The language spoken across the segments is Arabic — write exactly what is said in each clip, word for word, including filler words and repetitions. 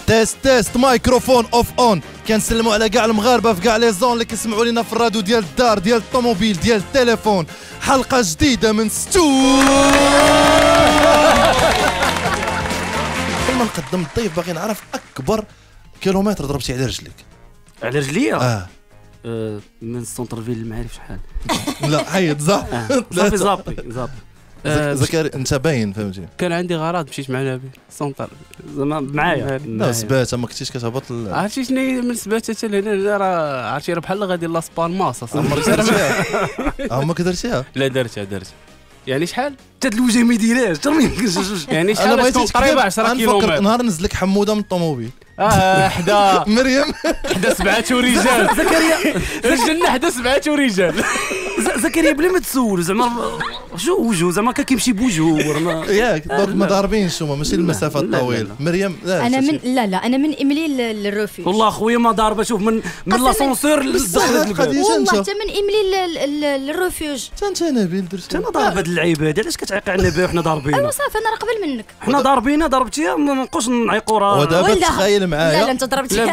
تيست تيست مايكروفون اوف اون. كنسلموا على كاع المغاربه في كاع لي زون اللي كيسمعوا لينا في الراديو ديال الدار ديال الطوموبيل ديال التليفون. حلقه جديده من ستو. قبل ما نقدم الضيف باغي نعرف اكبر كيلومتر ضربتي على رجليك. على رجليا؟ اه آه من السونتر فيل المعارف شحال؟ لا حيد زاب صافي زابي زابي زكريا انت باين فهمتي. كان عندي غرض مشيت مع نبيل سونتر زعما معايا. لا سباته ما كنتيش كتهبط. عرفتي شنو من سباته حتى لهنا راه عرفتي راه بحال غادي لاس بالماس عمرك درتيها؟ عمرك درتيها؟ لا درتها درتها يعني شحال؟ حتى الوجه ما يديرهاش يعني شحال تكون قريبه عشرة كيلومتر. نهار نزل لك حموده من الطوموبيل اه حدا مريم حدا سبعه ورجال. زكريا سجلنا حدا سبعه ورجال. زكريا بلا ما تسول زعما شو وجهه زعما كيمشي بوجهه ياك ما ضاربينش هما ماشي المسافه الطويله. مريم لا انا من لا لا انا من ايميلي للروفيج. والله خويا ما ضاربه. شوف من من لاسونسور لدخلت الباب والله حتى من ايميلي للروفيج. حتى انت نبيل درت انا ضارب هاد اللعيبه هادي. علاش كتعيق على النبي وحنا ضاربين؟ ايوا صافي انا راه قبل منك. حنا ضاربينها ضربتيها ما نبقوش نعيقوا راه. ودابا تخيل معايا. لا لا انت ضربتيها.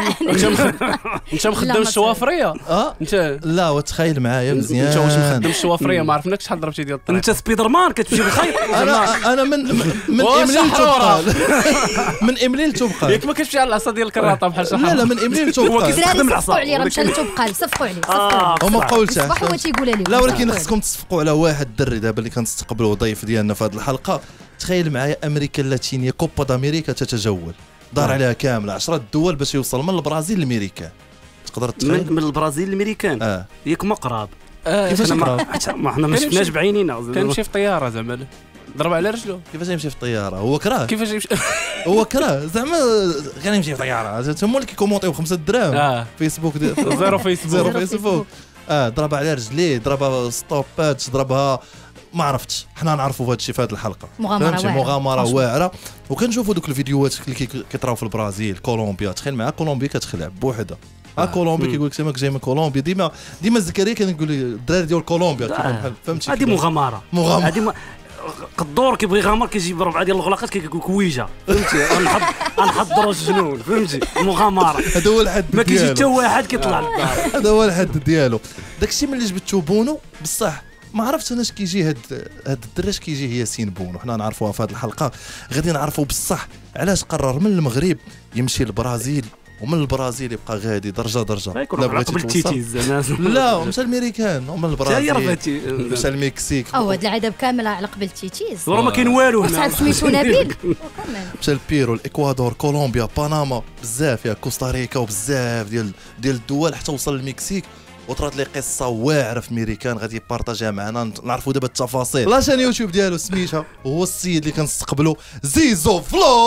انت مخدم الشوافريه. اه انت لا وتخيل معايا مزيان. انت واش مخدم الشوافريه ما عرفناكش شحال ضربتي ديال الطريق. انت سبيدر مان كتمشي بالخيط. انا انا من من ايميلي لتوبقال. من ايميلي لتوبقال. ياك ما كتمشي على العصا ديال الكراطه بحال شحال. لا لا من ايميلي لتوبقال. تستخدم العصا. صفقوا عليه راه مشى لتوبقال. صفقوا عليه صفقوا. هما بقاو صباح هو تيقولها لي. لا ولكن خصكم تصفقوا على واحد الدري دابا اللي كنستقبلوا ضيف ديالنا في هذه الحلقه. تخيل معايا امريكا اللاتينيه كوبا دامريكا تتجول دار عليها كامل عشرة دول باش يوصل من البرازيل لامريكا. تقدر تتخيل من, من البرازيل للامريكان. اه ياك مقرب. آه كيفاش مقرب؟ ما حنا ما شفناش بعينينا. كنمشي في طياره زعما ضرب على رجلو. كيفاش يمشي في الطياره؟ هو كراه. كيفاش يمشي؟ هو كراه زعما كان يمشي في طياره. هما اللي كيكومونطيو بخمسة دراهم. اه فيسبوك ديال زيرو فيسبوك. زيرو فيسبوك. اه ضرب على رجليه ضربها ستوبات ضربها ما عرفتش. حنا نعرفوا هذا الشيء في هذه الحلقه. مغامره واعره. مغامره واعره. وكنشوفوا دوك الفيديوهات اللي كيطراو في البرازيل كولومبيا. تخيل معايا كولومبيا كتخلع بوحدها. اه كولومبيا كيقول لك سماك جاي من كولومبيا. ديما ديما زكريا كان يقول لي الدراري ديال كولومبيا كيفهم فهمتي. هذه مغامره. مغامره هذه قدور كيبغي يغامر كيجيب ربعه ديال الغلاقات كيقول كويجه فهمتي. غنحض غنحضروا الجنون فهمتي. مغامره. هذا هو الحد ما كيجي حتى واحد كيطلع للدار. هذا هو الحد ديالو. داكشي ملي جبتو بونو بصح ما عرفتش انا اش كيجي هاد هاد الدرا اش كيجي ياسين بونو. حنا نعرفوها في هذه الحلقه. غادي نعرفوا بصح علاش قرر من المغرب يمشي للبرازيل ومن البرازيل يبقى غادي درجه درجه. لا بغيتي التيتيز. لا مشى الامريكان ومن البرازيل مشى المكسيك. او هاد العذاب كامله على قبل التيتيز. وراه ما كاين والو هنا. صعب سميتو نبيل. مشى البيرو الاكوادور كولومبيا بنما بزاف يا كوستاريكا وبزاف ديال ديال الدول حتى وصل للمكسيك. وطرات لي قصه واعره في ميريكان غادي يبارطاجيها معنا نعرفوا دابا التفاصيل. لاشين يوتيوب ديالو سميتها هو السيد اللي كنستقبلوا زيزو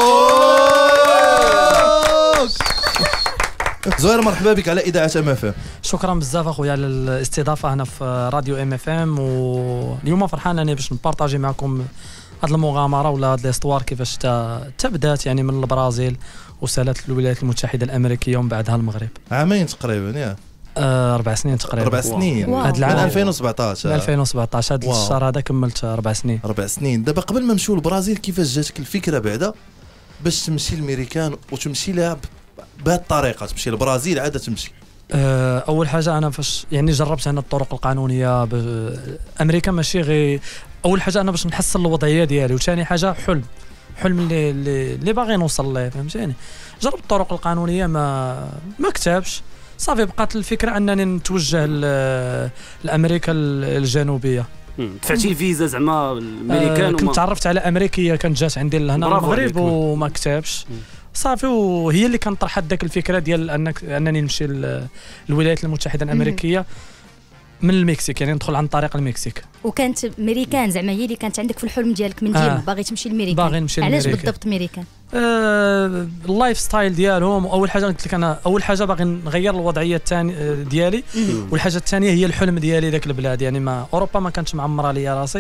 فلوغ. زهير مرحبا بك على اذاعه ام اف ام. شكرا بزاف اخويا على الاستضافه هنا في راديو ام اف ام. واليوم فرحان اني باش نبارطاجي معكم هذه المغامره ولا هذه الاستوار كيفاش تبدات يعني من البرازيل وسالت الولايات المتحده الامريكيه ومن بعدها المغرب. عامين تقريبا ياك. آه أربع سنين تقريبا. أربع سنين. هذا العام ألفين وسبعطاش. ألفين وسبعطاش هذا الشهر هذا كملت أربع سنين. أربع سنين. دابا قبل ما نمشيو للبرازيل كيفاش جاتك الفكرة بعدا باش تمشي للميريكان وتمشي لها بهذه الطريقة تمشي للبرازيل عادة تمشي؟ آه أول حاجة أنا فاش يعني جربت أنا الطرق القانونية أمريكا ماشي غير. أول حاجة أنا باش نحسن الوضعية ديالي وثاني حاجة حلم حلم اللي اللي, اللي باغي نوصل له فهمتيني. جربت الطرق القانونية ما ما كتبش صافي. بقات الفكره انني نتوجه لامريكا الجنوبيه. دفعتي الفيزا زعما الامريكان. آه كنت تعرفت على امريكيه كانت جات عندي لهنا المغرب وما كتبش صافي. وهي اللي كانت طرحت ذاك الفكره ديال انك انني نمشي للولايات المتحده الامريكيه من المكسيك يعني ندخل عن طريق المكسيك. وكانت ميريكان زعما هي اللي كانت عندك في الحلم ديالك من ديما. آه باغي تمشي لميريكان. باغي نمشي علاش بالضبط ميريكان؟ آه اللايف ستايل ديالهم. اول حاجه قلت لك انا اول حاجه باغي نغير الوضعيه الثانيه ديالي. والحاجه الثانيه هي الحلم ديالي ذاك البلاد يعني ما اوروبا ما كانتش معمره ليا راسي.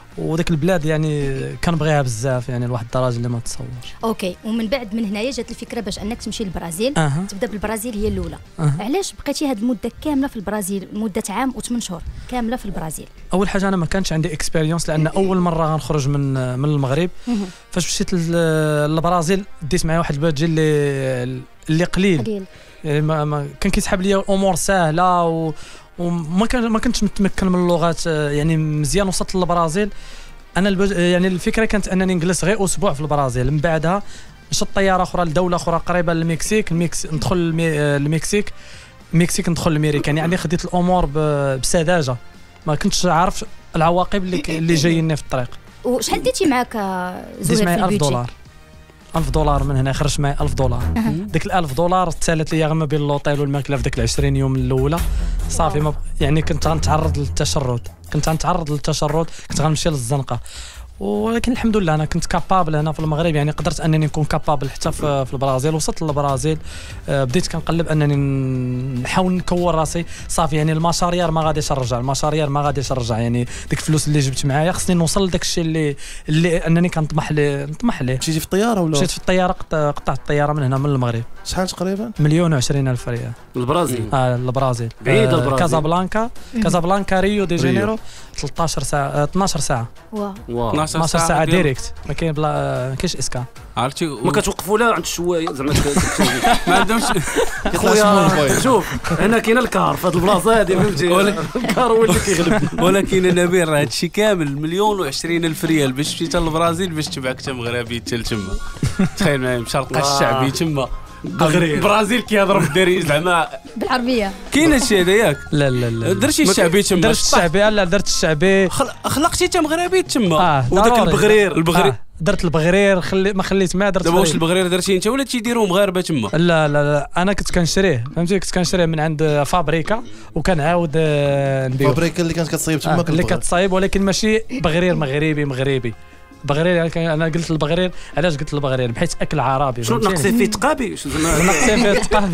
وديك البلاد يعني كنبغيها بزاف يعني لواحد الدرجه اللي ما تصورش. اوكي، ومن بعد من هنايا جات الفكره باش انك تمشي للبرازيل. أه. تبدا بالبرازيل هي الاولى. أه. علاش بقيتي هذه المده كامله في البرازيل، مده عام وثمان شهور كامله في البرازيل؟ اول حاجه انا ما كانش عندي اكسبيريونس لان اول مره غنخرج من من المغرب. فاش مشيت للبرازيل ديت معايا واحد البادجي اللي اللي قليل قليل يعني ما, ما كان كيسحب لي الامور سهله و وما كان ما كنتش متمكن من اللغات يعني مزيان. وصلت للبرازيل انا البج... يعني الفكره كانت انني نجلس غير اسبوع في البرازيل، من بعدها نشط طياره اخرى لدوله اخرى قريبه للمكسيك، المكس ندخل المي... المكسيك المكسيك ندخل الامريكان. يعني خديت الامور ب... بسذاجه، ما كنتش عارف العواقب اللي اللي جايين في الطريق. وشحال ديتي معاك ديت زهير معايا في ألف البيدجي؟ دولار ألف دولار من هنا خرجت معايا ألف دولار. ديك ال ألف دولار تسالت لي ما بين اللوطيل والماكله في ديك عشرين يوم الاولى. صافي ما يعني كنت غنتعرض للتشرد كنت غنتعرض للتشرد كنت غنمشي للزنقه. ولكن الحمد لله انا كنت كابابل هنا في المغرب، يعني قدرت انني نكون كابابل حتى في, في البرازيل. وصلت للبرازيل بديت كنقلب انني نحاول نكون راسي. صافي يعني المشارير ما غاديش نرجع المشارير ما غاديش نرجع يعني ديك الفلوس اللي جبت معايا خصني نوصل لداك الشيء اللي اللي انني كنطمح ليه نطمح ليه. مشيتي في الطياره ولا؟ مشيت في الطياره، قطعت الطياره من هنا من المغرب. شحال تقريبا؟ مليون وعشرين الف ريال. البرازيل اه البرازيل بعيد. آه البرازيل كازابلانكا كازابلانكا ريو دي جانيرو ثلاثة عشر ساعه اثناش ساعه. واو واو اثناش اثناش ساعه ديال- ديريكت، ما كاين بلا ما كاينش اسكان. عرفتي ما كتوقفوا لا عند الشوايه زعما ما عندهمش كيطلع شمال الموبايل. شوف هنا كاين الكار في هذه البلاصه هذه فهمتي. الكار هو اللي كيغلب. ولكن نبيل راه هادشي كامل مليون وعشرين الف ريال باش تمشي للبرازيل باش تبعك حتى مغربي حتى تما. تخيل معايا مشارقه الشعبي تما البرازيل كيهضر بالداري زعما بالعربيه. كاين هادشي هذا ياك. لا لا لا درتي الشعبي تما درت الشعبي. لا درت الشعبي. خل- خلقتي حتى مغربي تما. اه وداك ضروري. البغرير البغرير آه. درت البغرير خلي ما خليت ما درت دابا واش فريق. البغرير درتي انت ولا تيديروا مغاربه تما؟ لا لا لا انا كنت كنشريه فهمتي، كنت كنشريه من عند فابريكا وكنعاود آه، نبيع. فابريكا اللي كانت كتصايب آه تما اللي كتصايب، ولكن ماشي بغرير مغربي مغربي بغرير. يعني كان- انا قلت البغرير علاش قلت البغرير بحيث اكل عربي. شنو فهمتي؟ ناقصين فيه تقابي شنو زعما ناقصين فيه التقابي.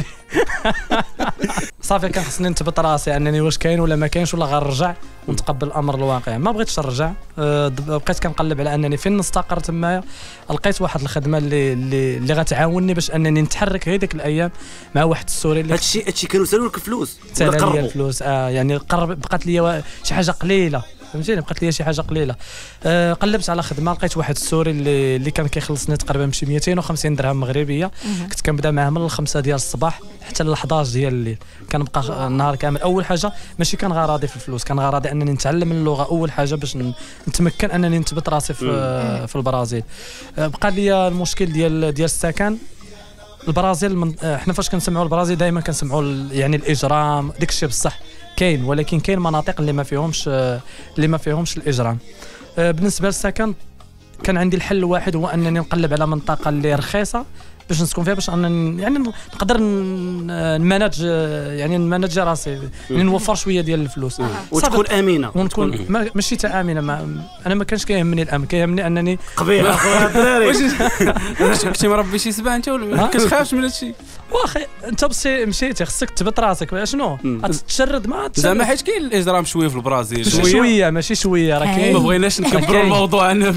صافي كان خصني نثبت راسي انني واش كاين ولا ما كاينش ولا غنرجع ونتقبل الامر الواقع. ما بغيتش نرجع. أه بقيت كنقلب على انني فين نستقر تمايا. لقيت واحد الخدمه اللي اللي, اللي غتعاونني باش انني نتحرك هذيك الايام مع واحد السوري اللي هادشي هادشي كانوا سالوا لك فلوس ولا سالى لي قربوا. الفلوس. آه يعني قرب بقات لي وا- شي حاجه قليله فهمتيني، بقات لي شي حاجه قليله. أه قلبت على خدمه لقيت واحد السوري اللي اللي كان كيخلصني تقريبا بشي مئتين وخمسين درهم مغربيه. كنت كنبدا معاه من الخمسة ديال الصباح حتى ل الحداش ديال الليل، كنبقى النهار كامل. اول حاجه ماشي كان غراضي في الفلوس، كان غراضي انني نتعلم اللغه اول حاجه باش ن- نتمكن انني نثبت راسي في في البرازيل. أه بقى لي المشكل ديال ديال السكن. البرازيل من احنا فاش كنسمعوا البرازيل دائما كنسمعوا ال- يعني الاجرام داك الشيء بصح كاين، ولكن كاين مناطق اللي ما فيهمش اللي ما فيهمش الاجرام. أه بالنسبه للسكن كان عندي الحل الواحد هو انني نقلب على منطقه اللي رخيصه باش نسكن فيها، باش انني يعني نقدر ن- نمانج يعني نمانج راسي، يعني نوفر شويه ديال الفلوس وتكون امينه ونكون ما- ماشي تا امنه. ما انا ما كانش كيهمني الامن، كيهمني انني قبيله اخويا الدراري. واش كنتي مربي شي سبع انت ولا ما كتخافش من هادشي؟ واخي انت بس مشيتي خصك تثبت راسك. شنو غتتشرد ما زعما تشرد حيت كاين الاجرام شويه في البرازيل. شويه شويه ماشي شويه راه ما كاين بغيناش نكبروا كاين. الموضوع انا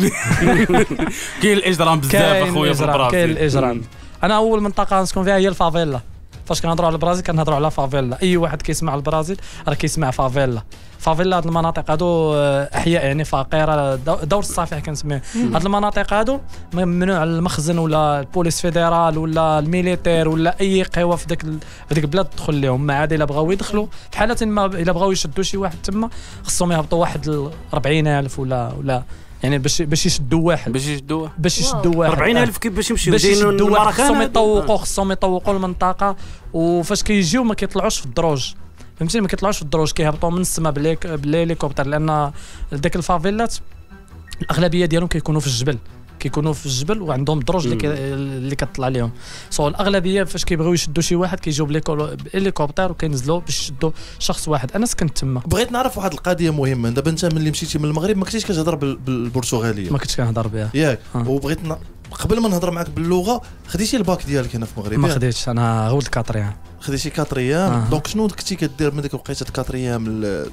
كاين الاجرام بزاف كاين اخويا في الإجرام، كاين البرازيل. الاجرام. انا اول منطقه نسكن فيها هي الفافيلا. فاش كنهضروا على البرازيل كنهضروا على فافيلا. اي واحد كيسمع البرازيل راه كيسمع فافيلا. فافيلا هاد المناطق هادو آه، احياء يعني فقيره، دو- دور الصفيح كنسميه. هاد المناطق هادو ممنوع المخزن ولا البوليس فيدرال ولا الميليتير ولا اي قوه في داك ال- في ديك البلاد تدخل لهم. ما عاد الا بغاو يدخلوا في حاله ما الا بغاو يشدوا شي واحد تما خصهم يهبطوا واحد ال أربعين ألف ولا ولا يعني باش باش يشدوا واحد باش يشدوه باش يشدوا واحد أربعين ألف كيف باش يمشيو باش جايين يشدوا واحد المراكان خصهم هادو. يطوقوا خصهم يطوقوا المنطقه. وفاش كيجيو ما كيطلعوش في الدروج فهمتي، ما كيطلعوش في الدروج، كيهبطوا من السما بالهيك- بالهليكوبتر، لان داك الفافيلات الاغلبيه ديالهم كيكونوا في الجبل كيكونوا في الجبل وعندهم دروج اللي, كي... اللي كتطلع لهم. سو الاغلبيه فاش كيبغيو يشدوا شي واحد كيجيو بالهليكوبتر وكينزلوا باش يشدوا شخص واحد. انا سكنت تما بغيت نعرف واحد القضيه مهمه. دابا انت ملي مشيتي من المغرب ما كنتيش كتهضر بال- بالبرتغاليه ما كنتش كنهضر بها. ياك، آه. وبغيت ن... قبل ما نهضر معك باللغه خديتي الباك ديالك هنا في المغرب؟ ما ياك؟ خديتش انا غولد كاتريان. خديتي كاتر ايام. آه. دونك شنو كنتي كدير من ديك وقيته كاتر ايام ال-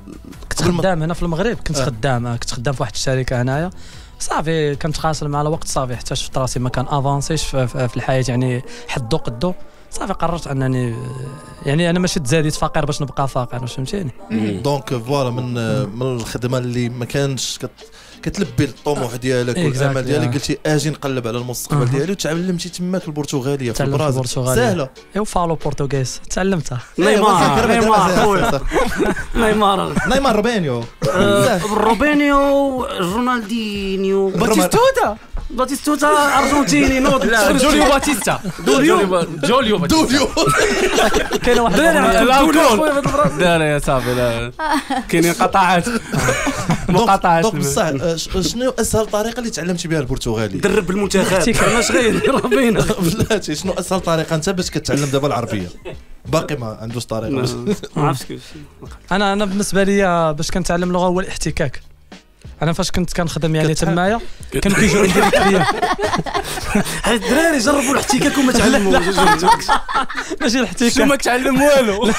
كنت خدام هنا في المغرب كنت آه. خدام كنت خدام في واحد الشركه هنايا صافي كنت قاصر مع الوقت صافي حتى شفت راسي ما كان افونسيش في, في, في الحياه يعني حدو قدو صافي قررت انني يعني انا ماشي تزاديت فقير باش نبقى فقير واش فهمتيني. دونك فوالا من من الخدمه اللي ما كانش كت كتلبي الطموح ديالك والامل ديالك قلتي اجي نقلب على المستقبل ديالي وتعلمتي تماك البرتغاليه في البرازيل سهله ايوا فالو برتغيز تعلمتها. نيمار نيمار نيمار نيمار روبينيو روبينيو رونالدينيو باتيستوتا باتيستوتا ارجنتيني نوض جوليو باتيستا دوليو جوليو دوليو كاين واحد لا لا يا صافي لا كاينين قطعات مقاطعات. دونك بصح شنو اسهل طريقه اللي تعلمتي بها البرتغالي؟ درب المنتخب ماش غير ربينا بلاتي شنو اسهل طريقه انت باش كتعلم دابا العربيه؟ باقي ما عندوش طريقه ما عرفتش كيفاش. انا انا بالنسبه لي باش كنتعلم لغه هو الاحتكاك. انا فاش كنت كنخدم يعني تمايا كانوا كيجيو عندي الكليان هاد الدراري جربوا الاحتكاك وما تعلموا ماشي الاحتكاك شو ما تعلم والو.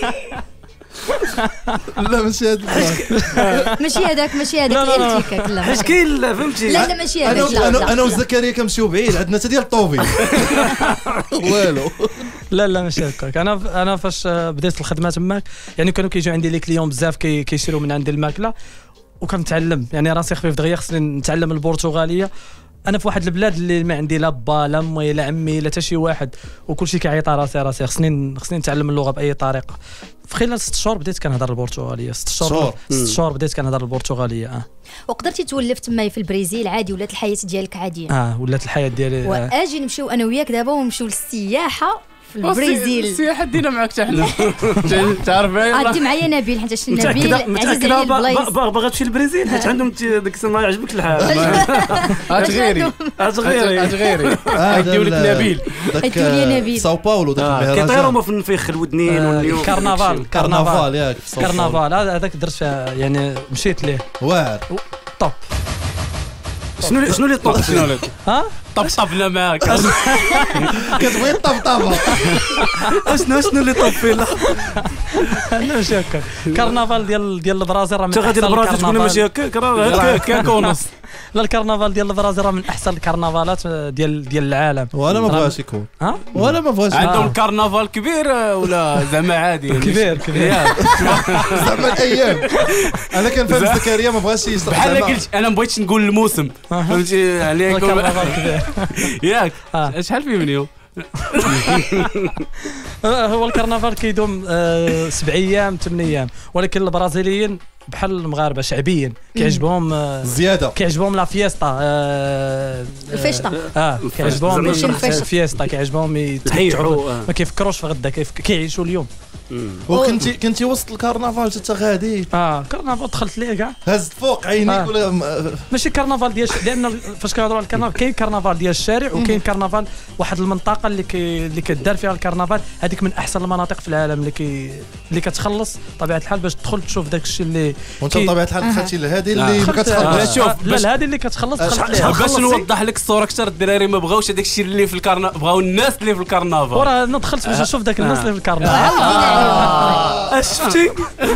لا ماشي هذاك ماشي هذاك ماشي هذاك الاحتكاك لا حيت كاين فهمتي لا لا ماشي هذاك انا انا انا وزكريا كنمشيو بعيد عندنا حتى ديال الطوفي والو. لا لا ماشي هكاك. انا انا فاش بديت الخدمه تماك يعني كانوا كيجيو عندي لي كليون بزاف كيشريو من عندي الماكله وكنتعلم يعني راسي خفيف دغيا خصني نتعلم البرتغاليه. انا في واحد البلاد اللي ما عندي لا با لا امي لا عمي لا حتى شي واحد وكل شيء كيعيط راسي راسي خصني خصني نتعلم اللغه باي طريقه. في خلال ست شهور بديت كنهضر البرتغاليه. ست شهور ست شهور بديت كنهضر البرتغاليه. اه وقدرتي تولف تما في البرازيل عادي ولات الحياه ديالك عاديه؟ اه ولات الحياه ديالي. واجي نمشيو انا وياك دابا ونمشيو للسياحه في البرازيل. السياحه دينا معاك حتى حنا تعرف عادي معايا نبيل حيت نبيل عزيز عليا البلايص باغا تمشي للبرازيل حيت عندهم ديك السنه يعجبك الحال اتغيري اتغيري اتغيري يديو لك نبيل يديو لي نبيل ساو باولو داك المهرجان كيطيروا ما في الفيخ الودنين والنيوم كرنفال كرنفال ياك كرنفال هذاك درت فيها يعني مشيت ليه واعر طوب. شنو شنو اللي طوب شنو اللي ها طبطبنا معاك كتبغي الطبطبه شنو شنو اللي طوب فيه لا ماشي هكا. كرنفال ديال ديال البرازيل راه من غادي البرازيل تكون ماشي هكاك راه هكاك ونص. لا الكرنفال ديال البرازيل راه من احسن الكرنفالات ديال ديال العالم. وانا ما بغاش يكون ها ولا ما بغاش عندهم كرنفال كبير ولا زعما عادي كبير كبير زعما الايام. انا كنفهم زكريا ما بغاش يشرح بحال قلت انا ما بغيتش نقول الموسم فهمتي عليك ياك شحال فيه من يوم. هو الكرنفال كيدوم سبع ايام ثمان ايام ولكن البرازيليين بحال المغاربه شعبيين كيعجبهم زياده كيعجبهم لا فيستا الفيشطه اه كيعجبهم الفيستا كيعجبهم يتحيحوا ما كيفكروش في غدا كيعيشوا اليوم. وكنتي كنتي وسط الكرنفال حتى غادي اه كرنفال دخلت ليه كاع هزت فوق عينيك ولا ماشي كرنفال ديال لان فاش كنهضروا على الكرنفال كاين كرنفال ديال الشارع وكاين كرنفال واحد المنطقه اللي كي اللي كدار فيها الكرنفال هذيك من احسن المناطق في العالم اللي كي اللي كتخلص طبيعه الحال باش تدخل تشوف داك الشيء اللي وانت بطبيعه الحال دخلتي لهذه اللي ما كتخلصش. شوف لا هذه اللي كتخلص دخلت ليها باش نوضح لك الصوره اكثر. الدراري ما بغاوش هذاك الشيء اللي في الكرنفال بغاو الناس اللي في الكرنفال وراه انا دخلت باش نشوف داك الناس اللي في الكرنفال. شفتي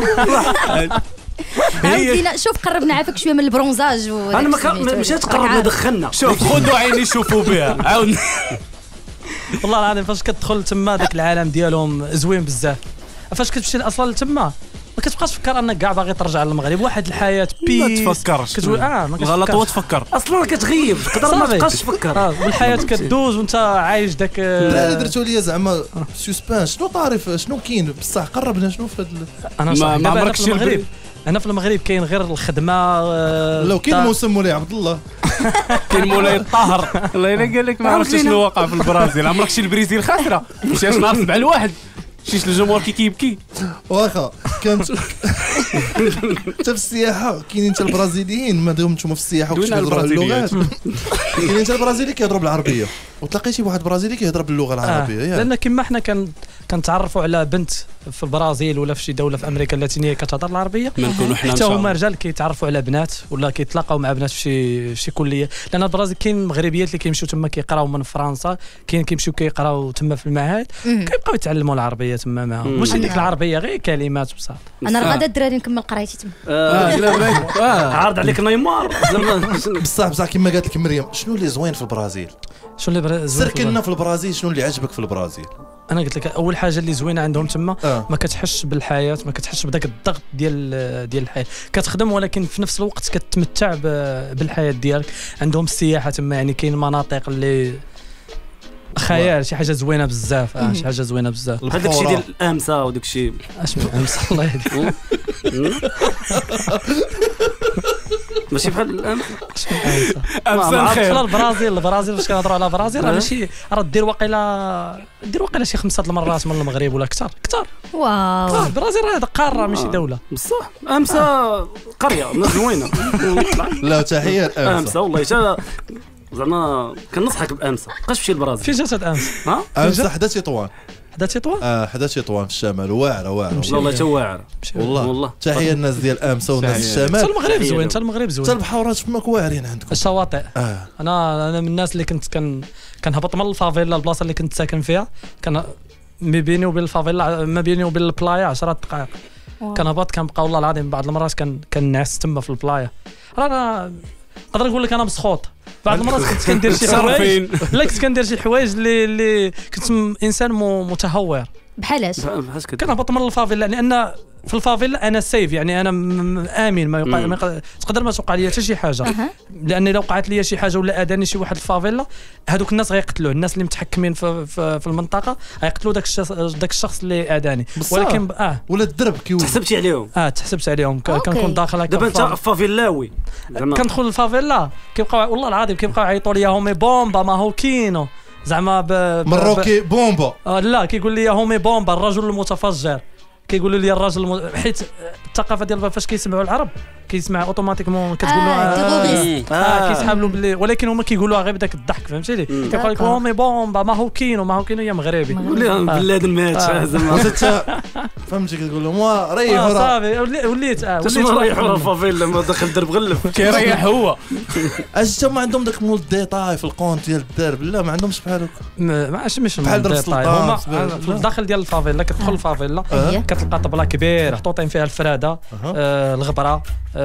عاودينا شوف قربنا عافاك شويه من البرونزاج انا ما مشيت قربنا دخلنا شوف خذوا عيني شوفوا بها عاود. والله العظيم فاش كتدخل تما داك العالم ديالهم زوين بزاف. فاش كتمشي اصلا لتما ما كتبقاش تفكر انك كاع باغي ترجع للمغرب. واحد الحياه بيس ما تفكرش كتقول اه ما غلط هو تفكر اصلا كتغيب تقدر ما تبقاش تفكر اه والحياه كدوز وانت عايش داك. لا درتو لي زعما سسبانس شنو طارف شنو كاين بصح قربنا شنو في انا ما عمركش في المغرب. انا في المغرب كاين غير الخدمه آه لو كاين موسم مولاي عبد الله كاين مولاي الطاهر الله الا قال لك ما عرفتش شنو واقع في البرازيل. عمرك شي البرازيل خاسره مشيت نهار سبعة لواحد شيش الجمهور كي كيبكي واخا كانت حتى في السياحه كاينين حتى البرازيليين ما داهم نتوما في السياحه وكيهضروا اللغات كاينين حتى البرازيلي كيهضروا بالعربيه وتلاقيتي بواحد برازيلي كيهضر باللغه العربيه آه. لان كما حنا كان كنتعرفوا على بنت في البرازيل ولا في شي دوله في امريكا اللاتينيه كتهضر العربيه، ما نكونوا حنا حتى هما رجال كيتعرفوا على بنات ولا كيتلاقاو مع بنات في شي شي كليه. لان البرازيل كاين مغربيات اللي كيمشيو تما كيقراو من فرنسا، كاين كيمشيو كيقراو تما في المعهد كيبقاو يتعلموا العربيه تما معاهم، ماشي ديك العربيه غير كلمات بصح. انا راه غادا الدراري نكمل قرايتي تما. عارض عليك نيمار بصح بصح كما قالت لك مريم، شنو اللي زوين في البرازيل؟ شنو اللي سير كنا في البرازيل، شنو اللي عجبك في البرازيل؟ انا قلت لك اول حاجه اللي زوينه عندهم تما آه. ما كتحسش بالحياه، ما كتحسش بداك الضغط ديال ديال الحياه، كتخدم ولكن في نفس الوقت كتمتع بالحياه ديالك. عندهم السياحه تما، يعني كاين مناطق اللي خيال، شي حاجه زوينه بزاف. اه شي حاجه زوينه بزاف. هذاك الشيء ديال الامسه وداك الشيء اش من امس الله يهديك ماشي بحال الامس. امسه الخير. البرازيل البرازيل فاش كنهضروا على البرازيل راه ماشي راه دير واقيلا دير واقيلا شي خمسه المرات من المغرب ولا اكثر اكثر. واو البرازيل راه قاره ماشي دوله بصح. امسه قريه زوينه. لا تحيه الامسه امسه والله تا زعما كنصحك بامسه بقاش تمشي للبرازيل. في جسد امس ها امسه حدا تطوان حدا تطوان اه حدا تطوان في الشمال، واعره واعره والله تا واعره والله والله. تحيه الناس ديال امسه والناس الشمال. حتى المغرب زوين، حتى المغرب زوين، حتى البحورات فماك واعرين عندكم الشواطئ. اه انا انا من الناس اللي كنت كان كنهبط من الفافيلا البلاصه اللي كنت ساكن فيها، كان ما بيني وبين الفافيلا ما بيني وبين البلايا عشرة دقائق. كنهبط كنبقى والله العظيم بعض المرات كان كنعس تما في البلايا. راه نقدر نقول لك انا مسخوط بعض المرات كنت كندير شي حوايج لا كنت كندير شي حوايج اللي اللي كنت انسان متهور. بحالاش كنهبط من الفافيلا لان في الفافيلا انا سيف، يعني انا امن، ما يوقع ما تقدر ما توقع لي حتى شي حاجه. لان لو وقعت لي شي حاجه ولا اذاني شي واحد الفافيلا، هذوك الناس غيقتلوه، الناس اللي متحكمين في في, في المنطقه غيقتلوا داك الشخص داك الشخص اللي اذاني. ولكن اه ولا الدرب كيولي تحسبتي عليهم. اه تحسبت عليهم. كنكون داخل هكا دابا انت فافيلاوي كندخل الفافيلا كيبقاو والله العظيم كيبقاو يعيطوا لي هومي بومبا ما هو كينو زعما مروكي بومبا. آه لا كيقول لي هومي بومبا الرجل المتفجر. كيقولوا لي الراجل الم... حيت الثقافه ديال فاش كيسمعوا العرب كيسمع اوتوماتيكمون كتقول له اه, آه, آه كيسحب له باللي، ولكن هما كيقولوها غير بداك الضحك فهمتي لي. كيقول لك هومي بومبا ما هو كينو ما هو كينو يا مغربي قول بلاد مات زعما فهمتي كتقول لهم ريحوا صافي وليت اه وليت ريحوا الفافيلا ما دخل درب غلف كيريح هو. اش ما عندهم داك مول ديتاي في الكونت ديال الدرب؟ لا ما عندهمش بحال هكا. ماشي مش بحال درب هما في الداخل ديال الفافيلا كتدخل الفافيلا كتلقى طبله كبيره محطوطين فيها الفراده الغبره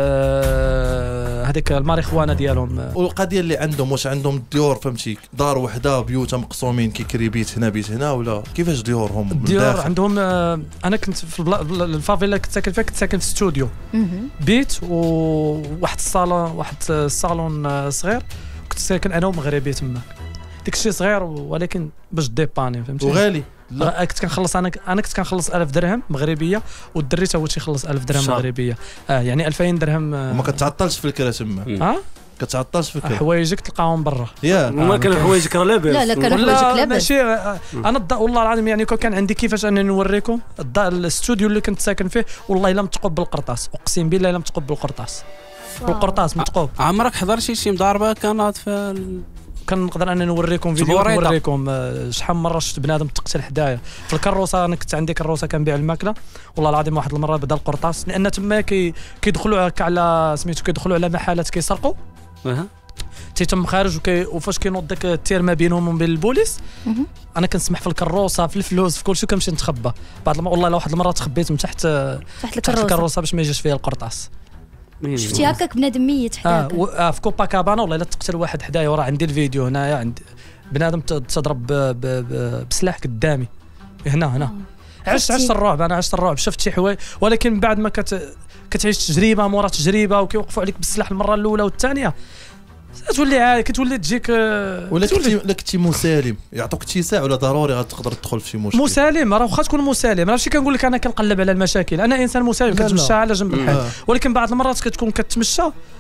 هذيك الماريخوانا ديالهم. والقضيه اللي عندهم واش عندهم ديور فهمتي دار وحده بيوت مقسومين كيكري بيت هنا بيت هنا ولا كيفاش ديورهم؟ الديور عندهم انا كنت في الفافيلا كنت ساكن فيها كنت ساكن في استوديو بيت وواحد الصالون واحد الصالون صغير كنت ساكن انا ومغربي تما. داك الشيء صغير ولكن باش ديباني فهمتي. وغالي لا كنت كنخلص انا انا كنت كنخلص ألف درهم مغربيه والدري تا هو تيخلص ألف درهم مغربيه. اه يعني ألفين درهم. وما كتعطلش في الكرا تما. اه كتعطلش في الكرا. حوايجك تلقاهم برا. يا ما كان حوايجك راه لاباس. لا لا كان حوايجك لاباس. ماشي انا الض... والله العظيم يعني كان عندي كيفاش انني نوريكم الض... الاستوديو اللي كنت ساكن فيه والله الا متقوب بالقرطاس، اقسم بالله الا متقوب بالقرطاس بالقرطاس متقوب. عمرك حضرتي شي مضاربه كانت في كنقدر انا نوريكم فيديو نوريكم شحال مره شفت بنادم تقتل حدايا في الكروسه. انا كنت عندي كروسه كنبيع الماكله والله العظيم واحد المره بدا القرطاس لان تما كي كيدخلوا هكا على سميتو كيدخلوا على محلات كيسرقوا اها تيتم خارج وكي وفاش كينوض داك التير ما بينهم وبين البوليس انا كنسمح في الكروسه في الفلوس في كلشي كنمشي نتخبى. بعض المرات والله واحد المره تخبيت من تحت تحت الكروسه باش ما يجيش فيها القرطاس. شفتي هكاك بنادم ميت حداك اه, آه في كوبا كابانا والله الا تقتل واحد حدايا وراه عندي الفيديو هنايا عندي بنادم تضرب بسلاح قدامي هنا هنا. عشت عشت الرعب انا عشت الرعب شفت شي حوايج ولكن بعد ما كت كتعيش تجربه مورا تجربه وكيوقفوا عليك بالسلاح المره الاولى والثانيه تولي عادي كتولي تجيك. ولا كنتي ولا كنتي مسالم يعطوك اتساع ولا ضروري غتقدر تدخل في شي مشكل؟ مسالم راه واخا تكون مسالم ماشي كنقول لك انا كنقلب على المشاكل. انا انسان مسالم كنتمشى على جنب الحال ولكن بعض المرات كتكون كتمشى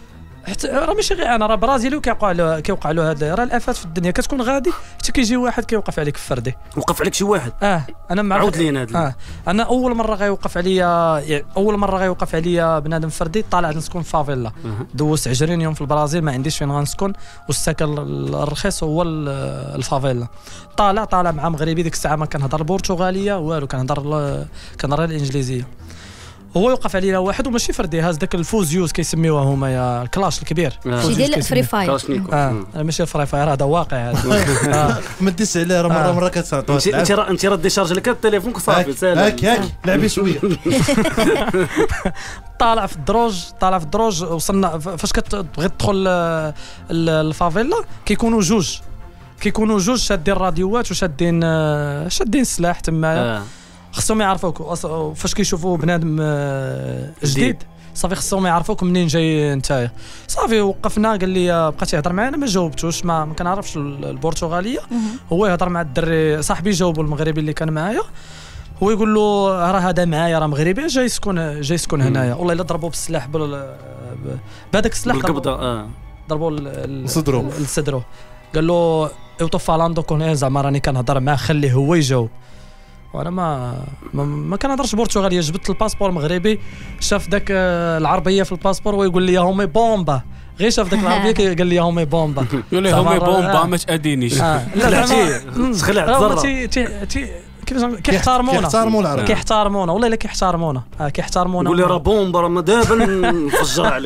حتى راه ماشي غير انا، راه برازيلي وكيوقع له كيوقع له هذا، راه الافات في الدنيا كتكون غادي حتى كيجي واحد كيوقف عليك في فردي. وقف عليك شي واحد؟ اه انا مع عاود لي هذا. اه انا اول مره غيوقف عليا يعني اول مره غيوقف عليا بنادم فردي، طالع نسكن في فافيلا. دوزت عشرين يوم في البرازيل ما عنديش فين غنسكن، والسكن الرخيص هو الفافيلا. طالع طالع مع مغربي، ديك الساعه ما كنهضر البرتغاليه والو، كنهضر كنهضر الانجليزيه. هو يوقف علينا واحد وماشي فردي، هاز داك الفوزيوز كيسميوها هما يا الكلاش الكبير. شي ديال فري فاير. اه ماشي فري فاير، هذا واقع هذا. ما ديش عليه، راه مره مره كتعطوا انت انت راه انت راه ديشارج لك التليفون صافي ساهل. هاك هاك لعبي شويه. طالع في الدروج طالع في الدروج وصلنا فاش كتبغي تدخل الفافيلا كيكونوا جوج كيكونوا جوج شادين الراديوات وشادين شادين السلاح تما. خصهم يعرفوك فاش كيشوفوا بنادم جديد صافي، خصهم يعرفوك منين جاي نتايا. صافي وقفنا، قال لي بقيت يهضر معايا، انا ما جاوبتوش، ما, ما كنعرفش البرتغاليه. هو يهضر مع الدري صاحبي جاوبو المغربي اللي كان معايا، هو يقول له راه هذا معايا راه مغربي جاي يسكن جاي يسكن هنايا. والله الا ضربوا بالسلاح بهذاك السلاح بالقبضه. اه ضربوا لصدرو لصدرو. قال له اوتو فالاندو كون زعما راني كنهضر معاه، خليه هو يجاوب. وانا ما ما, ما كنهضرش برتغاليه. جبت الباسبور المغربي، شاف داك العربيه في الباسبور ويقول لي هومي بومبا، غير شاف داك العربيه قال لي هومي بومبا. يقول لي هومي بومبا ما تادينيش. لا تخلع تزرع كيفاش كيحترمونا كيحترموا العرب، كيحترمونا والله الا كيحترمونا. اه كيحترمونا. قول لي راه بومبا راه دابا نفجر عليك.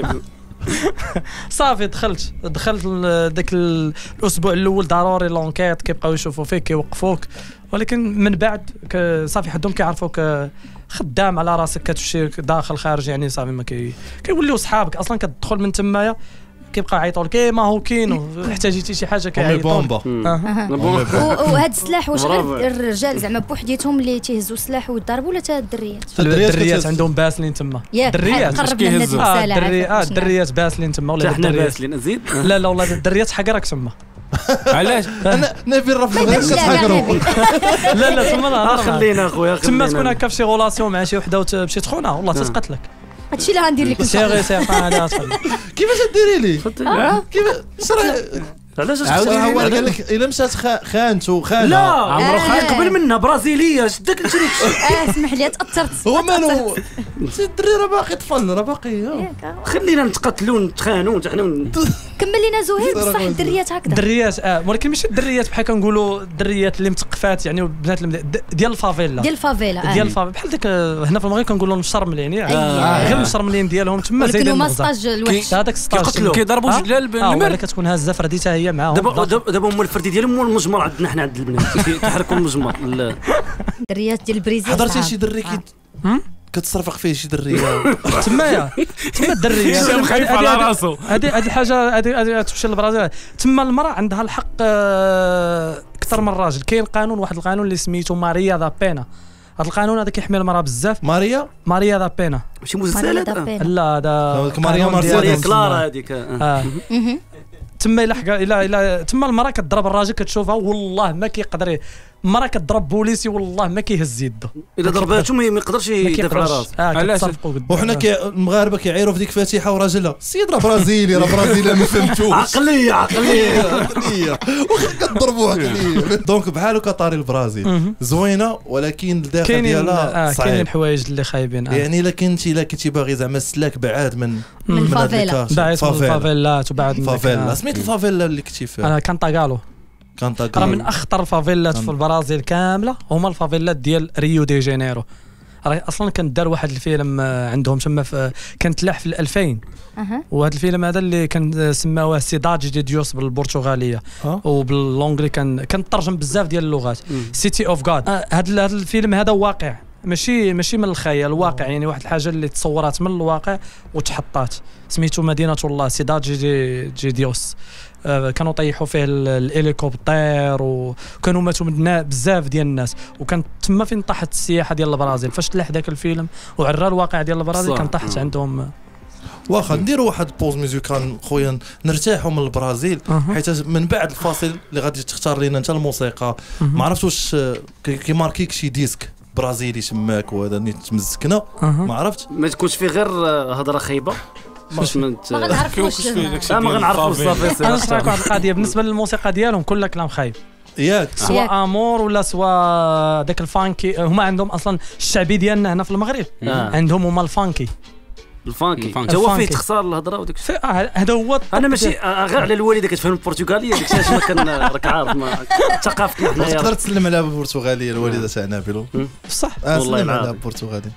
صافي دخلت دخلت داك الاسبوع الاول ضروري لونكيت، كيبقاو يشوفوا فيك كيوقفوك، ولكن من بعد صافي حدهم كيعرفوك خدام على راسك، كتمشي داخل خارج يعني صافي ما كي كيوليو صحابك اصلا. كتدخل من تمايا كيبقى يعيطوا لك ما هو كاين، احتاجيتي شي حاجه كيعيطوا بومبا. وهذا السلاح واش غير الرجال زعما بوحديتهم اللي تيهزوا السلاح ويضربوا ولا حتى الدريات؟ الدريات عندهم باسلين تما. الدريات قرب لنا ديك الساعه. اه الدريات باسلين تما ولا حنا باسلين زيد. لا لا والله الدريات حقرك تما. علاش انا نبي نرفض غير كتحقروا. لا لا تما خلينا اخويا تما تكون هكا في شي غولاسيون مع شي وحده وتمشي تخونها والله تتقتلك. هادشي اللي غندير لك. سي غير سي كيفاش ديري لي؟ كيفاش شرح علاش هو قال لك الا مشات خانته خانه. لا عمرو خان قبل منها برازيليه شدك انت اه اسمح لي تاثرت. هو مالو الدري راه باقي طفل راه باقي. خلينا نتقتلوا ونتخانوا حتى حنا. كمل لينا زهير. بصح الدريات هكذا الدريات اه ولكن ماشي الدريات بحال كنقولوا الدريات اللي مثقفات يعني بنات ديال الفافيلا ديال الفافيلا ديال الفافيلا بحال ديك هنا في المغرب كنقولوا المشرملين يعني غير المشرملين ديالهم تما زايدين النغزه. هذاك ستاج كيضربوا جلال المرأة كتكون هازه فردي حتى هي معاهم. دابا دابا هما الفردي ديالهم هو المجمر عندنا حنا عند البنات كيحركوا المجمر. الدريات ديال البريزيل حضرتي شي دري كتصرفق فيه شي دريه تمايا تما الدريه خايف على راسو. هذه هذه الحاجه هذه تمشي للبرازيل. تما المراه عندها الحق اكثر من الراجل. كاين قانون واحد القانون اللي سميتو ماريا دا بينا. هذا القانون هذا كيحمي المراه بزاف. ماريا ماريا دا بينا ماشي مسلسلات. لا هذا ماريا ماريا كلارا هذيك. تما الا حكا الا الا تما المراه كتضرب الراجل كتشوفها والله ما كيقدر. المراه كتضرب بوليسي والله ما كيهز يده. الا ضرباتو ما يقدرش يدافع على راسه. علاش وحنا كي المغاربه كيعيروا في ديك فاتحه وراجلها السيد راه برازيلي راه برازيلي ما فهمتوش. عقليه عقليه عقليه واخا كضربوا عقليه. دونك بحالو كطاري البرازيل زوينه ولكن الداخل ديالها صعيب. كاين الحوايج اللي خايبين. يعني الا كنتي الا كنتي باغي زعما السلاك بعاد من من الفافيلا بعد من الفافيلات وبعد الفافيلا. سميت الفافيلا اللي كنتي فيها؟ انا كانطاغالو. كانطاغالو راه من اخطر الفافيلات في البرازيل كامله هما الفافيلات ديال ريو دي جانيرو. راه اصلا كان دار واحد الفيلم عندهم تما كان تلاح في الألفين. اها وهذا الفيلم هذا اللي كان سماوه سيداجي دي ديوس بالبرتغاليه وباللونجلي كان كان ترجم بزاف ديال اللغات. سيتي اوف غاد. هذا الفيلم هذا واقع ماشي ماشي من الخيال واقع يعني واحد الحاجه اللي تصورات من الواقع وتحطات. سميتو مدينه الله سيداجي دي, دي ديوس. آه كانوا طيحوا فيه الهليكوبتر وكانوا ماتوا من بزاف ديال الناس وكان تما فين طاحت السياحه ديال البرازيل. فاش تلاح ذاك الفيلم وعرى الواقع ديال البرازيل كان طاحت عندهم. واخا نديروا واحد بوز ميوزيكال خويا نرتاحوا من البرازيل حيت من بعد الفاصل اللي غادي تختار لنا انت الموسيقى. ما عرفتش واش كيماركيك شي ديسك برازيلي تماك وهذا نيت تمزكنا ما عرفت ما تكونش فيه غير هضره خايبه. باش ما ما غنعرفوش لا ما غنعرفوش صافي. انا نشرح واحد القضيه بالنسبه للموسيقى ديالهم كلها كلام خايب، ياك سواء امور ولا سواء داك الفانكي. هما عندهم اصلا الشعبي ديالنا هنا في المغرب عندهم هما الفانكي الفانكي هو فيه تخسر الهضره وداك الشيء. هذا هو انا ماشي غير على الوالده كتفهم البرتغاليه داك الشيء ما كان راك عارف ما ثقافتنا حنايا. تقدر تسلم على بالبرتغاليه الوالده تاع نابل بصح والله سلم على بالبرتغالي.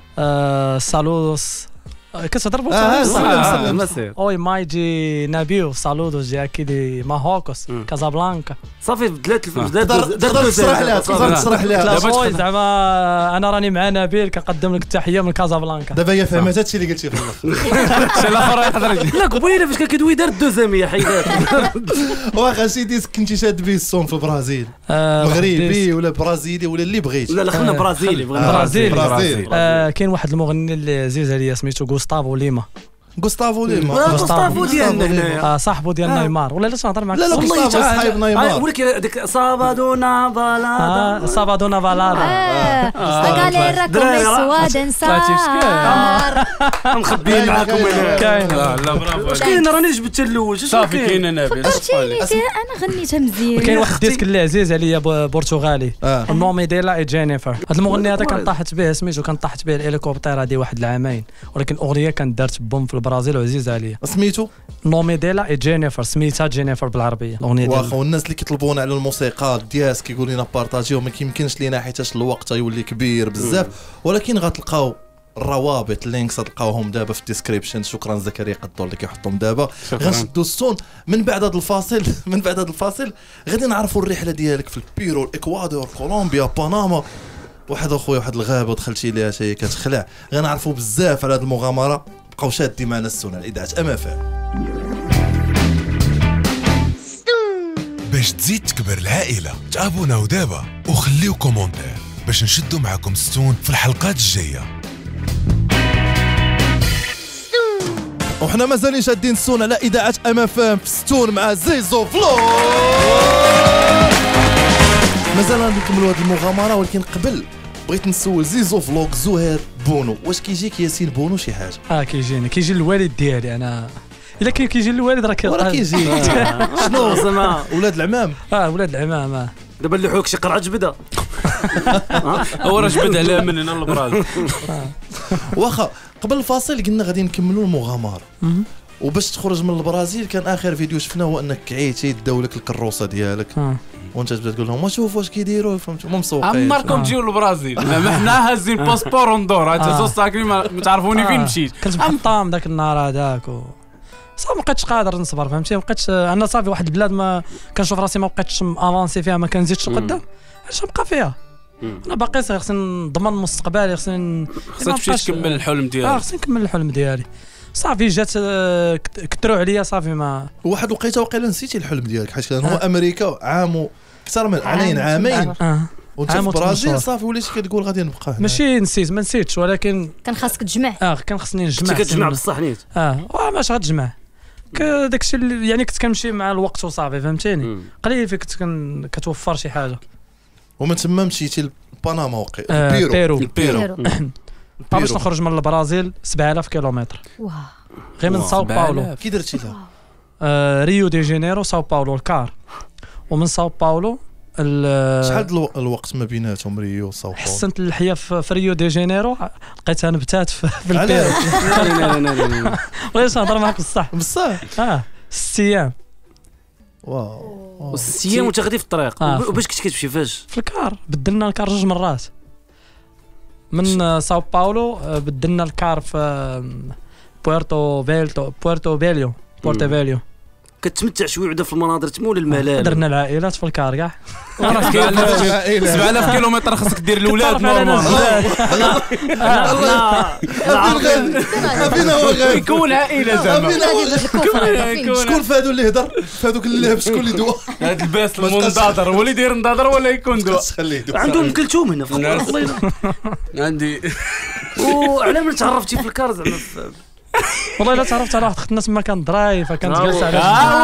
سالودوس كتهضر بالفرنسي. اوي مايجي نابيو سالودوس جي اكي دي ماهوكوس كازابلانكا. صافي بدلات بدلات تقدر تشرح لها تقدر تشرح لها زعما انا راني مع نبيل كنقدم لك التحيه من كازابلانكا. دابا هي فهمت هادشي اللي قلتي في الاخر. شي الاخر يقدر لا قبيله فاش كان كيدوي دار الدوزاميه حيدات. واخا سيدي كنتي شاد به الصون في البرازيل مغربي ولا برازيلي ولا اللي بغيتي؟ لا لا خلينا برازيلي برازيلي. كاين واحد المغني اللي عزيز عليا سميتو غوستافو ليما. غوستافو ليما غوستافو ديالنا هنايا اه صاحبو ديال نيمار ولا لا تنهضر معاك؟ لا لا والله صاحب نيمار ولكن ديك سابادونا فالادا سابادونا فالادا غاليرا كومي سواد نسار مخبيين معاكم كاين. لا لا برافو كاين راني جبت الاول صافي كاين نبيل. انا غنيتها مزيان. كاين واحد الديسك اللي عزيز عليا برتغالي النومي ديلا اي جينيفر. هذا المغني هذا كان طاحت به سميتو كان طاحت به الهليكوبتر هذه واحد العامين، ولكن الاغنيه كانت دارت بوم في البرازيل وعزيزه عليا. سميتو نومي ديلا اي جينيفر، سميتها جينيفر بالعربيه الاغنيه ديالها. واخا والناس اللي كيطلبونا على الموسيقى دياس كيقول لنا بارطاجيو ما كيمكنش لينا حيت الوقت يولي كبير بزاف، ولكن غتلقاو الروابط اللينكس تلقاوهم دابا في الديسكريبشن. شكرا زكريا قدور اللي كيحطهم دابا. غنشدوا الصون من بعد هذا الفاصل. من بعد هذا الفاصل غادي نعرفوا الرحله ديالك في البيرو، الاكوادور، كولومبيا، بنما. واحد اخويا واحد الغابه دخلتي ليها حتى هي كتخلع. غنعرفوا بزاف على هذه المغامره. بقاو شادين معنا السنه على اذاعه ام اف ام. باش تزيد تكبر العائله تابوناو دابا وخليو كومونتير باش نشدوا معكم ستون في الحلقات الجايه. وحنا مازالين شادين السون على اذاعه ام اف ام في ستون مع زيزو فلو. مازال غنكملوا هذه المغامره، ولكن قبل بغيت نسول زيزو فلوق زهير بونو، واش كيجيك ياسين بونو شي حاجه؟ اه كيجيني كيجي الوالد ديالي انا. الا كي كيجي الوالد راه راه كيجي شنو زعما ولاد العمام؟ اه ولاد العمام. اه دابا اللي حوك شي قرعه جبده هو راه جبد عليها من هنا للبرازيل. واخا قبل الفاصل قلنا غادي نكملوا المغامره، وباش تخرج من البرازيل كان اخر فيديو شفناه هو انك كعيتي داو لك الكروسه ديالك وانت تبدا تقول لهم شوف واش كيديروا فهمتوا مسوقين. عمركم تجيو للبرازيل؟ ما حنا هازين باسبور وندور انت زوج ساكنين ما تعرفوني فين مشيت. كنت محطام ذاك النهار هذاك صافي ما بقيتش قادر نصبر فهمتي. ما بقيتش انا صافي واحد البلاد ما كنشوف راسي ما بقيتش افونسي فيها ما كنزيدش لقدام. اش نبقى فيها؟ انا باقي صغير خصني نضمن مستقبلي خصني خصك تمشي تكمل الحلم ديالك. اه خصني نكمل الحلم ديالي صافي. جات كثروا عليا صافي ما واحد الوقيته واقيلا نسيتي الحلم ديالك حيت كان هو امريكا عام اكثر من علين عامين وانت في البرازيل صافي وليتي كتقول غادي نبقى هنا. ماشي نسيت ما نسيتش ولكن كان خاصك تجمع. اه كان خصني نجمع. كنت كتجمع بصح نيت اه واش غتجمع داكشي يعني كنت كنمشي مع الوقت وصافي فهمتيني. قليل فين كنت كتوفر شي حاجه. ومن تما مشيتي لبنما وقي آه البيرو البيرو باش نخرج من البرازيل سبعة آلاف كيلومتر واه غير من ساو باولو. كي درتي لها؟ آه ريو دي جينيرو ساو باولو الكار، ومن ساو باولو شحال الوقت ما بيناتهم ريو وساو باولو؟ حسنت اللحيه في ريو دي جينيرو لقيتها نبتات في البيرو. بغيت نهضر معاك بصح بصح اه ست ايام. واو ست ايام وانت غادي في الطريق. آه. وباش كنت كتمشي فاش؟ في الكار بدلنا الكار جوج مرات. من ساو باولو بدلنا الكار في بويرتو فيلتو بويرتو فيليو بورتو فيليو. كتمتع شويه بعدا في المناظر تما ولا الملال؟ درنا العائلات في الكار كاع. سبعة آلاف كيلومتر خاصك دير الاولاد نورمال. فين هو غادي يكون عائله زعما. شكون فادو اللي هضر فادوك اللهب شكون اللي دوا هذا الباس المنضادر هو اللي يدير النضادر ولا يكون دوا. عندهم ام كلثوم هنا في الله. عندي وعلى من تعرفتي في الكار زعما؟ والله الا تعرفت على واحد اختنا تما كان درايف كانت جالسه على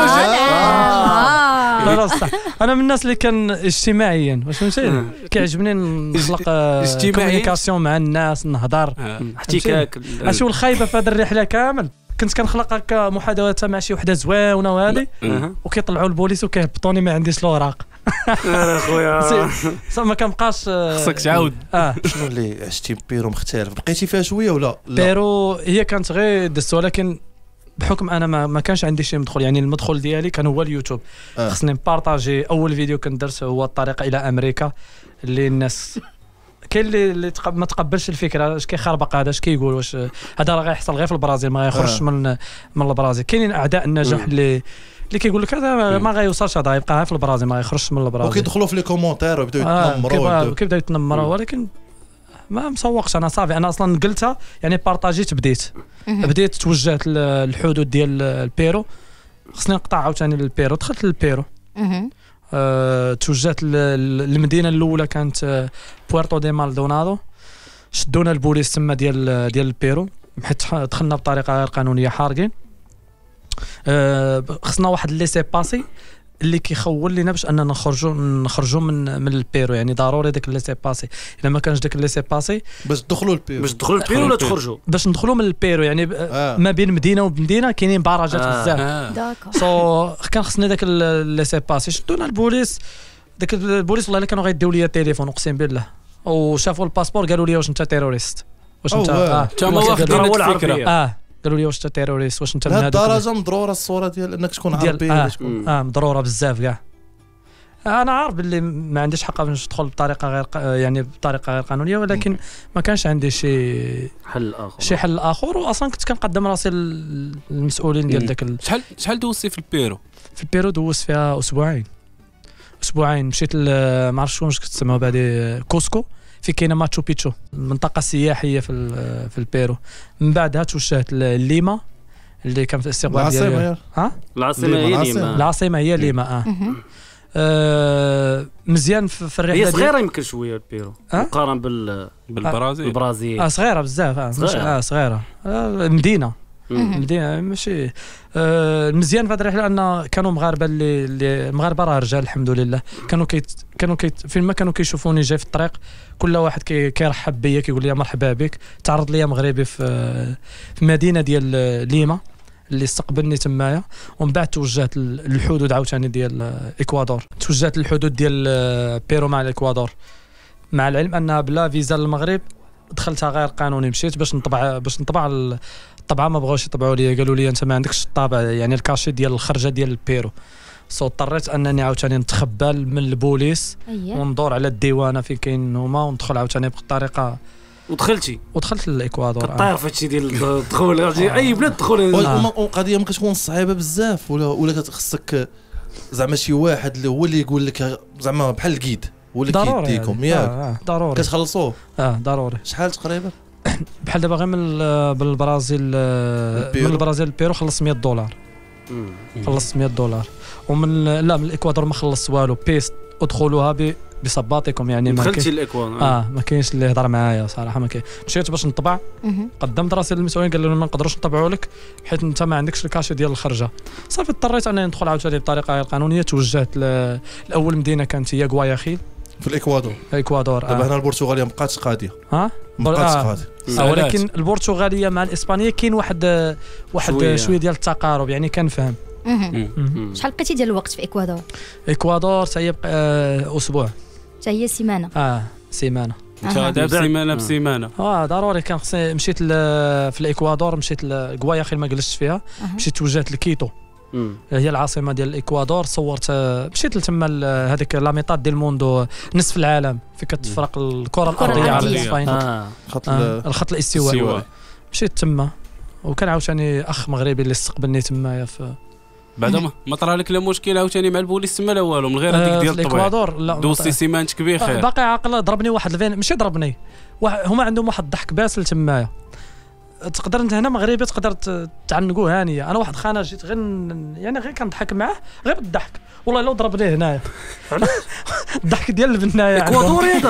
لا لا صح. انا من الناس اللي كان اجتماعيا واش فهمتي كيعجبني نخلق كومونيكاسيون مع الناس نهضر احتكاك. اشو الخايبه في هذه الرحله كامل كنت كنخلق هكا محادثه مع شي وحده زوينه وهذه وكيطلعوا البوليس وكيهبطوني ما عنديش الاوراق خويا ما كنبقاش خصك تعاود. اه شنو اللي عشتي بيرو مختلف بقيتي فيها شويه ولا لا؟ بيرو هي كانت غير دست ولكن بحكم انا ما, ما كانش عندي شي مدخل يعني المدخل ديالي كان هو اليوتيوب. آه. خصني نبارطاجي اول فيديو كنت درت هو الطريق الى امريكا اللي الناس كاين اللي, اللي تقب... ما تقبلش الفكره اش كيخربق هذا اش كيقول واش هذا راه غيحصل غير في البرازيل ما غيخرجش آه. من من البرازيل. كاينين اعداء النجاح اللي اللي كيقول لك هذا ما غيوصلش هذا يبقى في البرازيل ما غيخرجش من البرازيل وكيدخلوا في لي كومونتير ويبداو يتنمروا آه كيبداو يتنمروا ولكن ما مسوقش انا صافي انا اصلا قلتها يعني بارطاجيت بديت بديت توجهت الحدود ديال البيرو خصني نقطع عاوتاني للبيرو دخلت للبيرو أه توجهت للمدينه الاولى كانت بويرتو دي مالدونادو شدونا البوليس تما ديال ديال البيرو حيت دخلنا بطريقه غير قانونيه حارقين. أه خصنا واحد لي سي باسي اللي كيخول لينا باش اننا نخرجوا نخرجوا من من البيرو يعني ضروري داك لي سي باسي الا ما كانش داك لي سي باسي باش تدخلوا البيرو باش تدخلوا البيرو ولا تخرجوا باش ندخلوا من البيرو يعني آه. ما بين مدينه ومدينه كاينين باراجات بزاف داكور سو كان خصني داك لي سي باسي شدونا البوليس داك البوليس والله الا كانوا غيديو لي التليفون اقسم بالله وشافوا الباسبور قالوا لي واش انت تيروريست واش انت اه ما واخدين الفكره اه قالوا لي واش انت تيروريست واش انت من هذه الدرجه مضروره الصوره ديال انك تكون عربي آه. اه مضروره بزاف كاع. انا عارف باللي ما عنديش حق باش ندخل بطريقه غير يعني بطريقه غير قانونيه ولكن ما كانش عندي شي حل اخر شي حل اخر واصلا كنت كنقدم راسي للمسؤولين ديال داك شحال شحال دوزتي في البيرو؟ في البيرو دوزت فيها اسبوعين اسبوعين مشيت ما عرفتش واش كتسمعوا بعد كوسكو في كاينه ماتشو بيتشو المنطقه السياحيه في في البيرو. من بعدها توجهت لليما اللي كان في الاستقبال ديال ها العاصمه هي ليما العاصمه هي ليما اه, آه مزيان في الرحله هي صغيره يمكن شويه البيرو مقارنه بال بالبرازيل البرازيل اه صغيره بزاف اه صغيره اه صغيره آه مدينه مدينه ماشي آه مزيان في هذه الرحله ان كانوا مغاربه اللي, اللي المغاربه راه رجال الحمد لله كانوا كيت كانوا كيت فين ما كانوا كيشوفوني جاي في الطريق كل واحد كي كيرحب بيا كيقول لي مرحبا بك. تعرض لي مغربي في في مدينه ديال ليما اللي استقبلني تمايا ومن بعد توجهت للحدود عاوتاني ديال الاكوادور توجهت للحدود ديال بيرو مع الاكوادور مع العلم انها بلا فيزا للمغرب دخلتها غير قانوني مشيت باش نطبع باش نطبع الطبعه ما بغاوش يطبعوا لي قالوا لي انت ما عندكش الطابع يعني الكاشي ديال الخرجه ديال البيرو سو اضطريت انني عاوتاني نتخبى من البوليس أيه. وندور على الديوانه فين كاين هما وندخل عاوتاني بطريقه ودخلتي ودخلت للاكوادور كطير في هادشي ديال الدخول اي بلاد تدخل القضيه ما كتكون صعيبه بزاف ولا ولا خصك زعما شي واحد اللي هو اللي يقول لك زعما بحال الكيد هو اللي كيديكم ياك آه ضروري كتخلصوه اه ضروري. شحال تقريبا بحال دابا غير من بالبرازيل من البرازيل البيرو خلصت مية دولار خلصت مية دولار ومن لا من الاكوادور ما خلصت والو بيست ادخلوها ب بصباطكم يعني ما دخلتي الاكوادور اه ما كاينش اللي يهضر معايا صراحه ما كاين. مشيت باش نطبع قدمت راسي للمسؤولين قالوا لي ما نقدروش نطبعوا لك حيت انت ما عندكش الكاشي ديال الخرجه. صافي اضطريت انني ندخل عاوتاني بطريقه غير قانونيه. توجهت لاول مدينه كانت هي غواياخيل في الاكوادور الاكوادور دابا آه. هنا البرتغاليه مابقاتش قاضيه ها مابقاتش قاضيه آه. ولكن البرتغاليه مع الاسبانيه كاين واحد واحد شويه, شوية ديال التقارب يعني كنفهم. شحال بقيتي ديال الوقت في اكوادور؟ اكوادور حتى هي آه اسبوع حتى هي سيمانه اه سيمانه انت دابا سيمانه بسيمانه اه ضروري كان خصني مشيت في الاكوادور مشيت لغواياخيل ما جلستش فيها مشيت توجهت لكيتو هي العاصمه ديال الاكوادور. صورت مشيت لتما هذيك لاميطاد ديال الموندو نصف العالم فين كتفرق الكره الارضيه على الاسفين آه. خط آه. الخط الاستوائي مشيت تما وكان عاوتاني اخ مغربي اللي استقبلني تما في بعد ما طرا لك لا مشكل عاوتاني مع البوليس تما لا والو من غير هذيك ديال الاكوادور لا دوزتي سيمانتك بخير باقي عاقل. ضربني واحد الفين ماشي ضربني هما عندهم واحد الضحك باسل تمايا تقدر انت هنا مغربي تقدر تعنقوه هانيه. انا واحد خانه جيت غير يعني غير كنضحك معاه غير بالضحك والله لو ضربني هنايا الضحك ديال البنايه اكوادوري هذا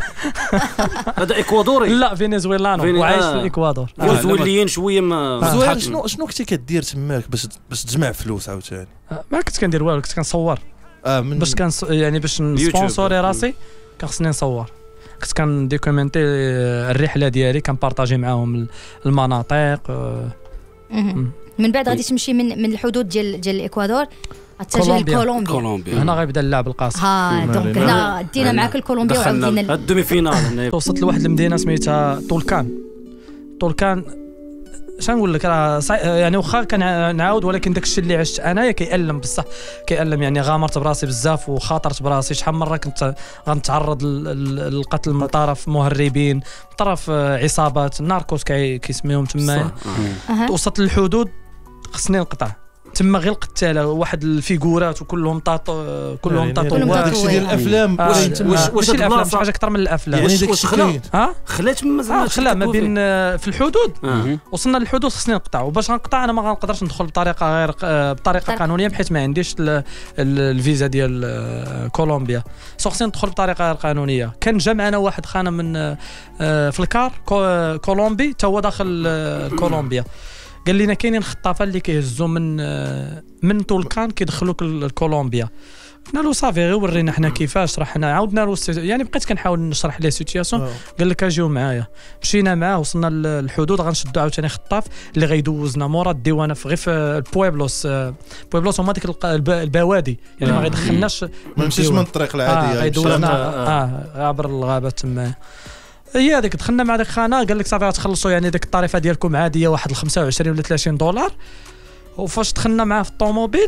هذا اكوادوري لا فنزويلانو وعايش في الاكوادور فنزويليين شويه ما شنو شنو كنتي كدير تماك باش باش تجمع فلوس عاوتاني؟ ما كنت كندير والو كنت كنصور اه من باش كان يعني باش نسبونسوري راسي كان خصني نصور كنت كنديكومنتي الرحله ديالي كنبارطاجي معاهم المناطق من بعد غادي تمشي من من الحدود ديال ديال الاكوادور اتجه لكولومبيا. كولومبيا هنا غيبدا اللعب القاصر. ها دونك هنا دينا معاك الكولومبيا وعاودينا الدومي فينال. وصلت لواحد المدينه سميتها طولكان. طولكان شنقول لك راه يعني واخا كنعاود ولكن داك الشيء اللي عشت انايا كيألم بصح كيألم يعني غامرت براسي بزاف وخاطرت براسي شحال مره كنت غنتعرض للقتل من طرف مهربين من طرف عصابات ناركوس كيسميهم تما. وصلت للحدود خصني نقطع تما غير القتاله واحد الفيغورات وكلهم طاطو كلهم طاطو داكشي ديال الافلام. واش واش الافلام شي حاجه اكثر من الافلام يعني واش خلا ها خلات مازال خلا ما بين في الحدود. وصلنا للحدود خصني نقطع وباش نقطع انا ما غنقدرش ندخل بطريقه غير بطريقه قانونيه بحيث ما عنديش الفيزا ديال كولومبيا. سو خصني ندخل بطريقه غير قانونيه. كان جا معنا واحد خانه من في الكار كولومبي حتى هو داخل كولومبيا قال لنا كاينين خطافه اللي كيهزوا من من طولكان كيدخلوك لكولومبيا. قلنا له صافي غير ورينا حنا كيفاش رحنا عاودنا له يعني بقيت كنحاول نشرح ليه سيتياسيون. قال لك اجيو معايا مشينا معاه وصلنا للحدود غنشدوا عاوتاني خطاف اللي غيدوزنا مورا الديوانه في غير في البويبلوس. بويبلوس هما ديك البوادي يعني ما غيدخلناش ما نمشيش من الطريق العاديه غيدوزنا اه عبر الغابات تما. هي هذيك دخلنا مع ديك الخانه قال لك صافي غتخلصوا يعني ديك الطريفه ديالكم عاديه واحد خمسة وعشرين ولا ثلاثين دولار. وفاش دخلنا معاه في الطوموبيل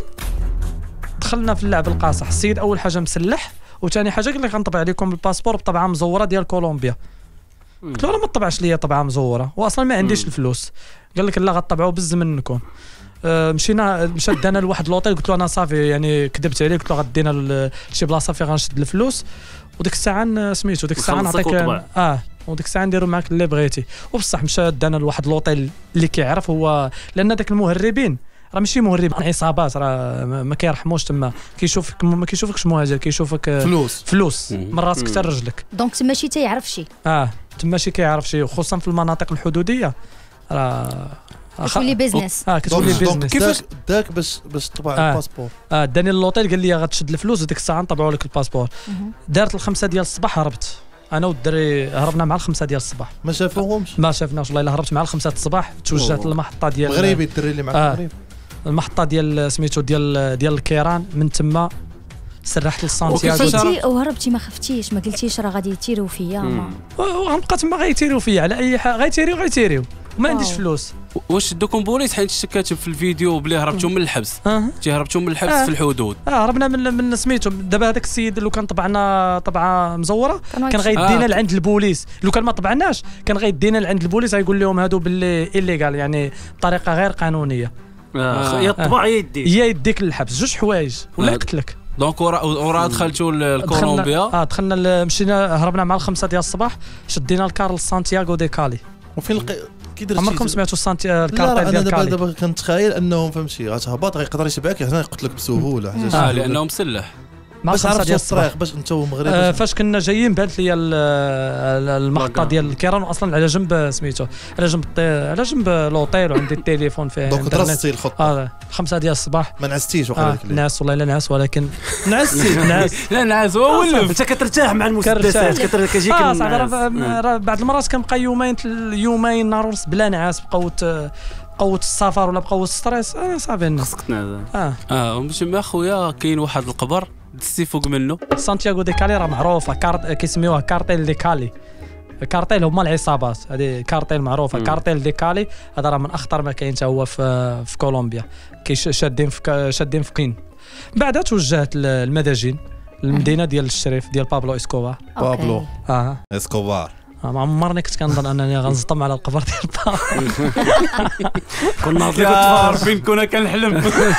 دخلنا في اللعب القاصح. السيد اول حاجه مسلح وثاني حاجه قال لك غنطبع عليكم الباسبور بطبعه مزوره ديال كولومبيا. قلت له ما طبعش ليا طبعه مزوره واصلا ما عنديش الفلوس. قال لك لا غطبعوا بز منكم. أه مشينا مشى دانا لواحد لوطيل قلت له انا صافي يعني كذبت عليه قلت له غدينا لشي بلاصه فين غنشد الفلوس وديك الساعه سميتو ديك الساعه نعطيك اه وديك الساعه نديروا معاك اللي بغيتي. وبصح مشى دانا لواحد لوطيل اللي كيعرف هو لان داك المهربين راه ماشي مهربين عصابات راه ما كيرحموش تما كيشوفك ما كيشوفكش مهاجر كيشوفك فلوس فلوس من راسك حتى رجلك. دونك تما شي تيعرف شي اه تما شي كيعرف شي خصوصا في المناطق الحدوديه راه كتولي بيزنس. اه كتولي بيزنس. كيفاش داك باش باش طبع آه. الباسبور اه داني اللوطيل قال لي غتشد الفلوس وديك الساعه نطبعوا لك الباسبور. دارت الخمسه ديال الصباح هربت انا والدري هربنا مع الخمسه ديال الصباح. ما شافوهمش ما شافناش والله الا هربت مع الخمسه الصباح توجهت للمحطه ديال مغربي الدري اللي معك المغرب. آه. المحطه ديال سميتو ديال ديال الكيران من تما سرحت لسانتياغو. وكيفاش وهربتي ما خفتيش ما قلتيش راه غادي يتيروا فيا؟ غنبقى تما غيتيروا فيا على اي حاجه غيتيريو غيتيريو وما عنديش فلوس. واش دوكم بوليس حيت شتي كاتب في الفيديو بلي هربتوا من الحبس تي هربتوا من الحبس آه. في الحدود. اه هربنا من من سميتو دابا هذاك السيد لو كان طبعنا طبعه مزوره كان غيدينا آه. لعند البوليس. لو كان ما طبعناش كان غيدينا لعند البوليس غيقول لهم هادو باللي إليغال يعني بطريقه غير قانونيه. آه. يا الطبع يا يديك يا يديك للحبس جوج حوايج ولا يقتلك. دونك ورا ورا دخلتوا لكولومبيا. اه دخلنا مشينا هربنا مع الخمسه ديال الصباح شدينا الكار لسانتياغو دي كالي. وفين الق... كي درتي عمركم سمعتوا سانتي الكارتيل ديال كالي؟ لا دابا كنتخيل انهم فهمتي غتهبط غيقدر يشبعك هنا يقتلك بسهوله حاجه اه لانه مسلح باش عرفت الطريق باش انت ومغربي. آه فاش كنا جايين بانت لي المحطه ديال الكيران اصلا على جنب سميتو على جنب على جنب لوطيل وعندي التليفون فيه دونك درستي الخطه. اه خمسة ديال الصباح ما نعستيش واخا ديك الليل. ناس والله الا ناس ولكن نعستي ناس لا ناس هو ولف. انت كترتاح مع المسدسات كتجيك اه صافي بعض المرات كنبقى يومين يومين نهار ونص بلا نعاس بقوه قوه السفر ولا بقوه الستريس. انا صافي خصك تنعس. اه اه مش ما خويا كاين واحد القبر دزتي فوق منه. سانتياغو دي كالي راه معروفه كارت كيسميوها كارتيل دي كالي. كارتيل هما العصابات هذه كارتيل معروفه. كارتيل دي كالي هذا راه من اخطر ما كاين حتى هو في في كولومبيا كيشادين في شادين في قين. بعدها توجهت للمداجين المدينه ديال الشريف ديال بابلو اسكوبار. بابلو اه اسكوبار ما عمرني كنت كنظن انني غنزطم على القبر ديال بابلو. كنا عارفين كنا كنحلم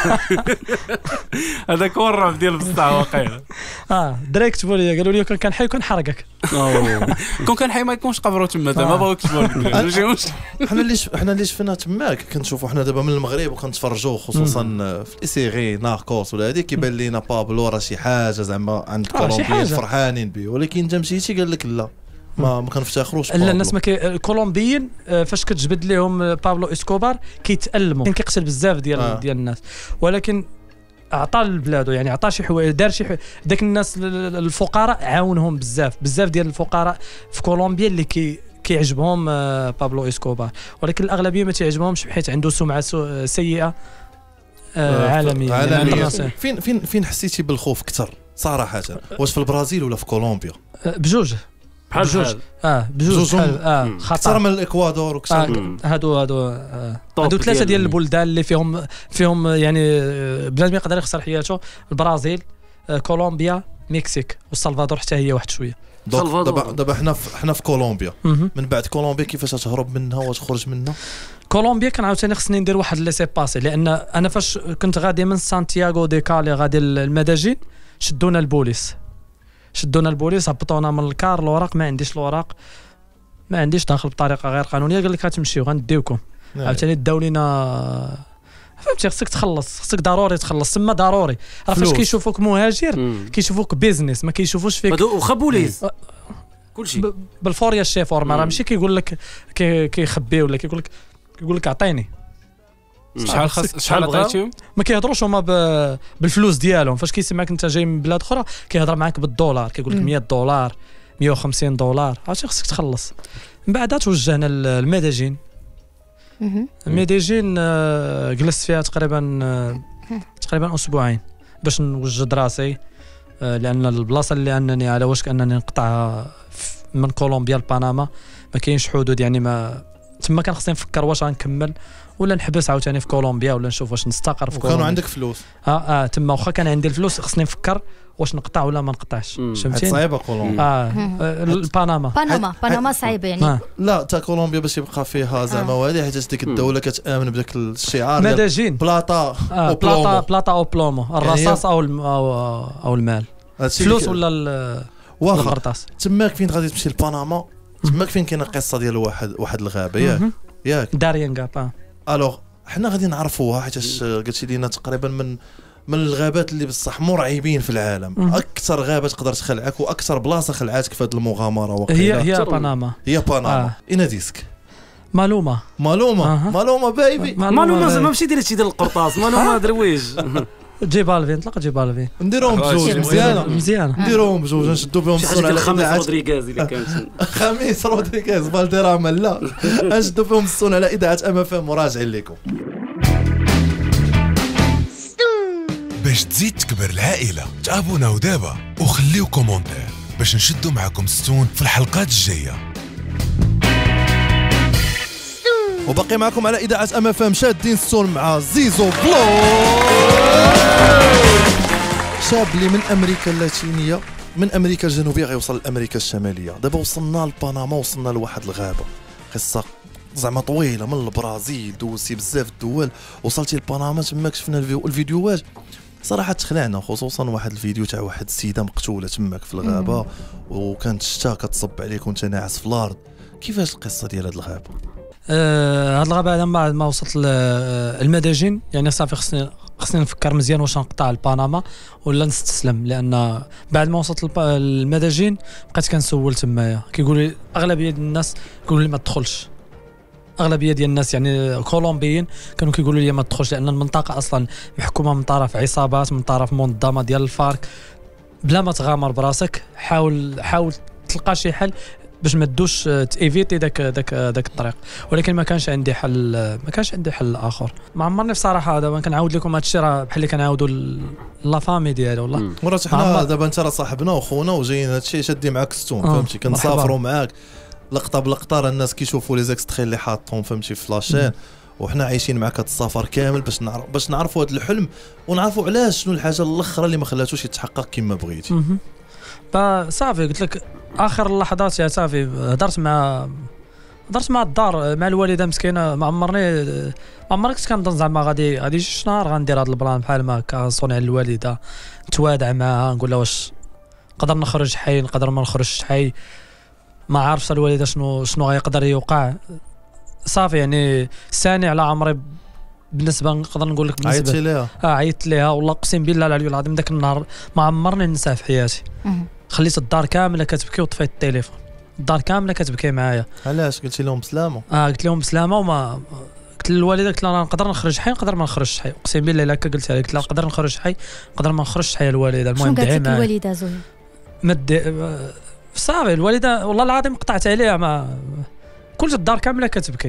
هذاك هو الرعب ديال بصح واقيلا. اه دري كتبوا لي قالوا لي كون كان حي كون حرقك. كون كان حي ما يكونش قبرو تما ما بغاو يكتبوا لك. حنا اللي حنا اللي شفنا تماك كنشوفوا حنا دابا من المغرب وكنتفرجوا خصوصا في لي سيري ناركوس ولا هذيك كيبان لينا بابلو راه شي حاجه زعما عند كولومبيا فرحانين به ولكن انت مشيتي قال لك لا ما ما كنفتخروش. لا الناس ما كي الكولومبيين فاش كتجبد لهم بابلو اسكوبار كيتألموا كان كيقتل بزاف ديال آه. ديال الناس ولكن عطى لبلادو يعني عطى شي حوايج دار شي داك الناس الفقراء عاونهم بزاف بزاف ديال الفقراء في كولومبيا اللي كي كيعجبهم آه بابلو اسكوبار، ولكن الاغلبيه ما تعجبهمش بحيث عنده سمعه سيئه آه عالميه. عالميه. فين فين فين حسيتي بالخوف اكثر صراحه؟ واش في البرازيل ولا في كولومبيا؟ آه بجوج بحال بجوج اه بجوج اه اكثر من الاكوادور وكثر آه هادو هادو آه هادو ثلاثه ديال البلدان اللي فيهم فيهم يعني بلاد ما يقدر يخسر حياته. البرازيل آه كولومبيا مكسيك والسلفادور حتى هي واحد شويه. دابا دابا حنا حنا في كولومبيا. من بعد كولومبيا كيفاش تهرب منها وتخرج منها؟ كولومبيا كان عاوتاني خصني ندير واحد لي سي باسي، لان انا فاش كنت غادي من سانتياغو دي كالي غادي المداجين شدونا البوليس شدونا البوليس هبطونا من الكار. الوراق ما عنديش الوراق ما عنديش داخل بطريقه غير قانونيه. قال لك غتمشيو غنديوكم. عاوتاني داو لينا فهمتي خصك تخلص خصك ضروري تخلص تما ضروري. راه فاش كيشوفوك مهاجر كيشوفوك بيزنس ما كيشوفوش فيك واخا بوليس كلشي بالفوريا الشيفورما. راه ماشي كيقول لك كيخبي ولا كيقول لك كيقول لك عطيني شحال خاص شحال عطيتيهم. ما كيهضروش هما بالفلوس ديالهم. فاش كيسمعك انت جاي من بلاد اخرى كيهضر معاك بالدولار، كيقول لك مية دولار مية وخمسين دولار. عرفتي خصك تخلص. من بعد توجهنا للمداجين. المداجين جلست فيها تقريبا تقريبا اسبوعين باش نوجد راسي، لان البلاصه اللي انني على وشك انني نقطع من كولومبيا لبنما ما كاينش حدود. يعني ما تما كان خصني نفكر واش غنكمل ولا نحبس عاوتاني في كولومبيا ولا نشوف واش نستقر في كولومبيا. كانوا عندك فلوس اه اه تما واخا كان عندي الفلوس خصني نفكر واش نقطع ولا ما نقطعش. فهمتيني؟ صعيبه كولومبيا. اه بنما بنما بنما صعيبه يعني. آه. لا تا كولومبيا باش يبقى فيها زعما والي حيت ديك الدوله كتامن بداك الشعار مداجين بلاطا آه. او بلاطا بلاطا او بلومو الرصاص او او او المال فلوس ولا القرطاس. تماك فين غادي تمشي لبنما تماك فين كاينه القصه ديال واحد واحد الغابه ياك ياك داريان غابا. الوغ حنا غادي نعرفوها حيت قلتي لينا تقريبا من من الغابات اللي بصح مرعبين في العالم. مم. اكثر غابه تقدر تخلعك واكثر بلاصه خلعاتك في هذه المغامره وقيله هي هي بنما هي بنما. آه. اين ديسك مالوما مالوما آه. مالوما بايبي مالوما زعما ماشي دير هادشي ديال القرطاس. مالوما درويج جيبالفين طلق جيبالفين نديروهم بجوج مزيانه مزيانه نديروهم بجوج نشدو بهم الصوره على خميس رودريغاز اللي كانت خميس رودريغاز فالديراما لا نشدو بهم الصوره على اذاعه ام اف ام وراجعين لكم. باش تزيد تكبر العائله تابوناو دابا وخليو كومونتير باش نشدو معكم ستون في الحلقات الجايه. وباقي معكم على اذاعه ام اف ام شادين ستون مع زيزو بلو، شاب اللي من امريكا اللاتينيه من امريكا الجنوبيه غيوصل لامريكا الشماليه. دابا وصلنا لبنما وصلنا لواحد الغابه قصه زعما طويله من البرازيل دوزتي بزاف الدول وصلتي لبنما تماك شفنا الفيديوهات صراحه تخلعنا، خصوصا واحد الفيديو تاع واحد السيده مقتوله تماك في الغابه وكانت الشتا كتصب عليك وانت ناعس في الارض. كيفاش القصه ديال هاد الغابه؟ آه هاد الغابه بعد ما ما وصلت المداجين يعني صافي خصني خصني نفكر مزيان واش نقطع لبنما ولا نستسلم، لان بعد ما وصلت المداجين بقيت كنسول تمايا كيقول لي اغلبيه الناس كيقولوا لي ما تدخلش. اغلبيه ديال الناس يعني كولومبيين كانوا كيقولوا لي ما تدخلش لان المنطقه اصلا محكومه من طرف عصابات من طرف منظمه ديال الفارك. بلا ما تغامر براسك حاول حاول تلقى شي حل باش ما تدوش تيفيتي داك داك داك الطريق، ولكن ما كانش عندي حل ما كانش عندي حل اخر. ما عمرني بصراحه دابا كنعاود لكم هذا الشيء راه بحال اللي كنعاودوا لا فامي ديالي والله. مرات حنا دابا انت راه صاحبنا وخونا وجايين هذا الشيء شادين معاك ستون فهمتي كنسافروا معاك لقطه بلقطه. راه الناس كيشوفوا لي زيكستري اللي حاطهم فهمتي في لاشين وحنا عايشين معاك هذا السفر كامل باش نعرف باش نعرفوا هذا الحلم ونعرفوا علاش شنو الحاجه الاخرى اللي ما خلاتوش يتحقق كما بغيتي. فصافي قلت لك اخر اللحظات يا صافي هضرت مع هضرت مع الدار مع الوالده مسكينه. ما عمرني ما عمرني كنت كنظن زعما غادي غادي شي نهار غندير هذا البلان بحال ما هكا صونع الوالده نتوادع معها نقول لها واش نقدر نخرج حي نقدر ما نخرجش حي. ما عارفش الوالده شنو شنو غيقدر يوقع. صافي يعني ثاني على عمري بالنسبه نقدر نقول لك بالنسبه عيطتي ليها اه عيطت ليها والله اقسم بالله العلي العظيم ذاك النهار ما عمرني ننساه في حياتي. خليت الدار كامله كتبكي وطفيت التليفون الدار كامله كتبكي معايا. علاش قلتي لهم بسلامه؟ اه قلت لهم بسلامه وما قلت للوالده قلت لها نقدر نخرج حي نقدر ما نخرجش حي. اقسم بالله الا قلت لها قلت لها نقدر نخرج حي نقدر ما نخرجش حي. الوالده المهم دعي معايا. الوالده زوين مد صافي الوالده والله العظيم قطعت عليها ما كل الدار كامله كتبكي.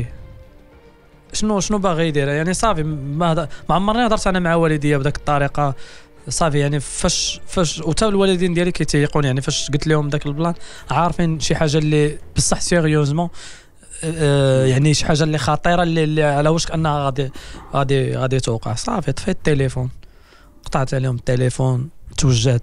شنو شنو باغي يدير يعني؟ صافي ما هذا ما عمرني هضرت انا مع والديا بداك الطريقه. صافي يعني فاش فاش وتا الوالدين ديالي كيتيقون يعني فاش قلت لهم داك البلان عارفين شي حاجه اللي بصح سيريوزمون آه يعني شي حاجه اللي خطيره اللي, اللي على وشك انها غادي غادي غادي توقع. صافي طفيت التليفون، قطعت عليهم التليفون، توجهت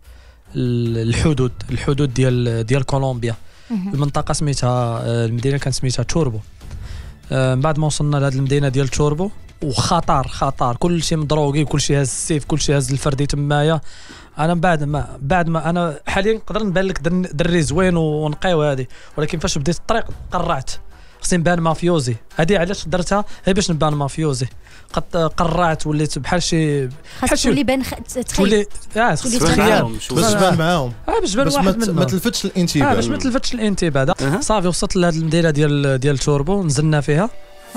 الحدود الحدود ديال ديال كولومبيا. المنطقه سميتها المدينه كانت سميتها توربو. من بعد ما وصلنا لهاد المدينه ديال توربو وخطر خطر كل شيء مضروقي، كل شيء هاز السيف، كل شيء هاز الفردي تمايا. انا بعد ما بعد ما انا حاليا نقدر نبان لك دري زوين ونقي وهذه، ولكن فاش بديت الطريق قرعت خصني نبان مافيوزي. هذه علاش درتها غير باش نبان مافيوزي. قد قرعت وليت بحال شي بحال شي تولي بان تولي اه باش تبان معاهم اه باش تبان واحد منهم ما تلفتش الانتباه. اه باش ما تلفتش الانتباه. صافي وصلت لهاد المدينه ديال ديال توربو، نزلنا فيها.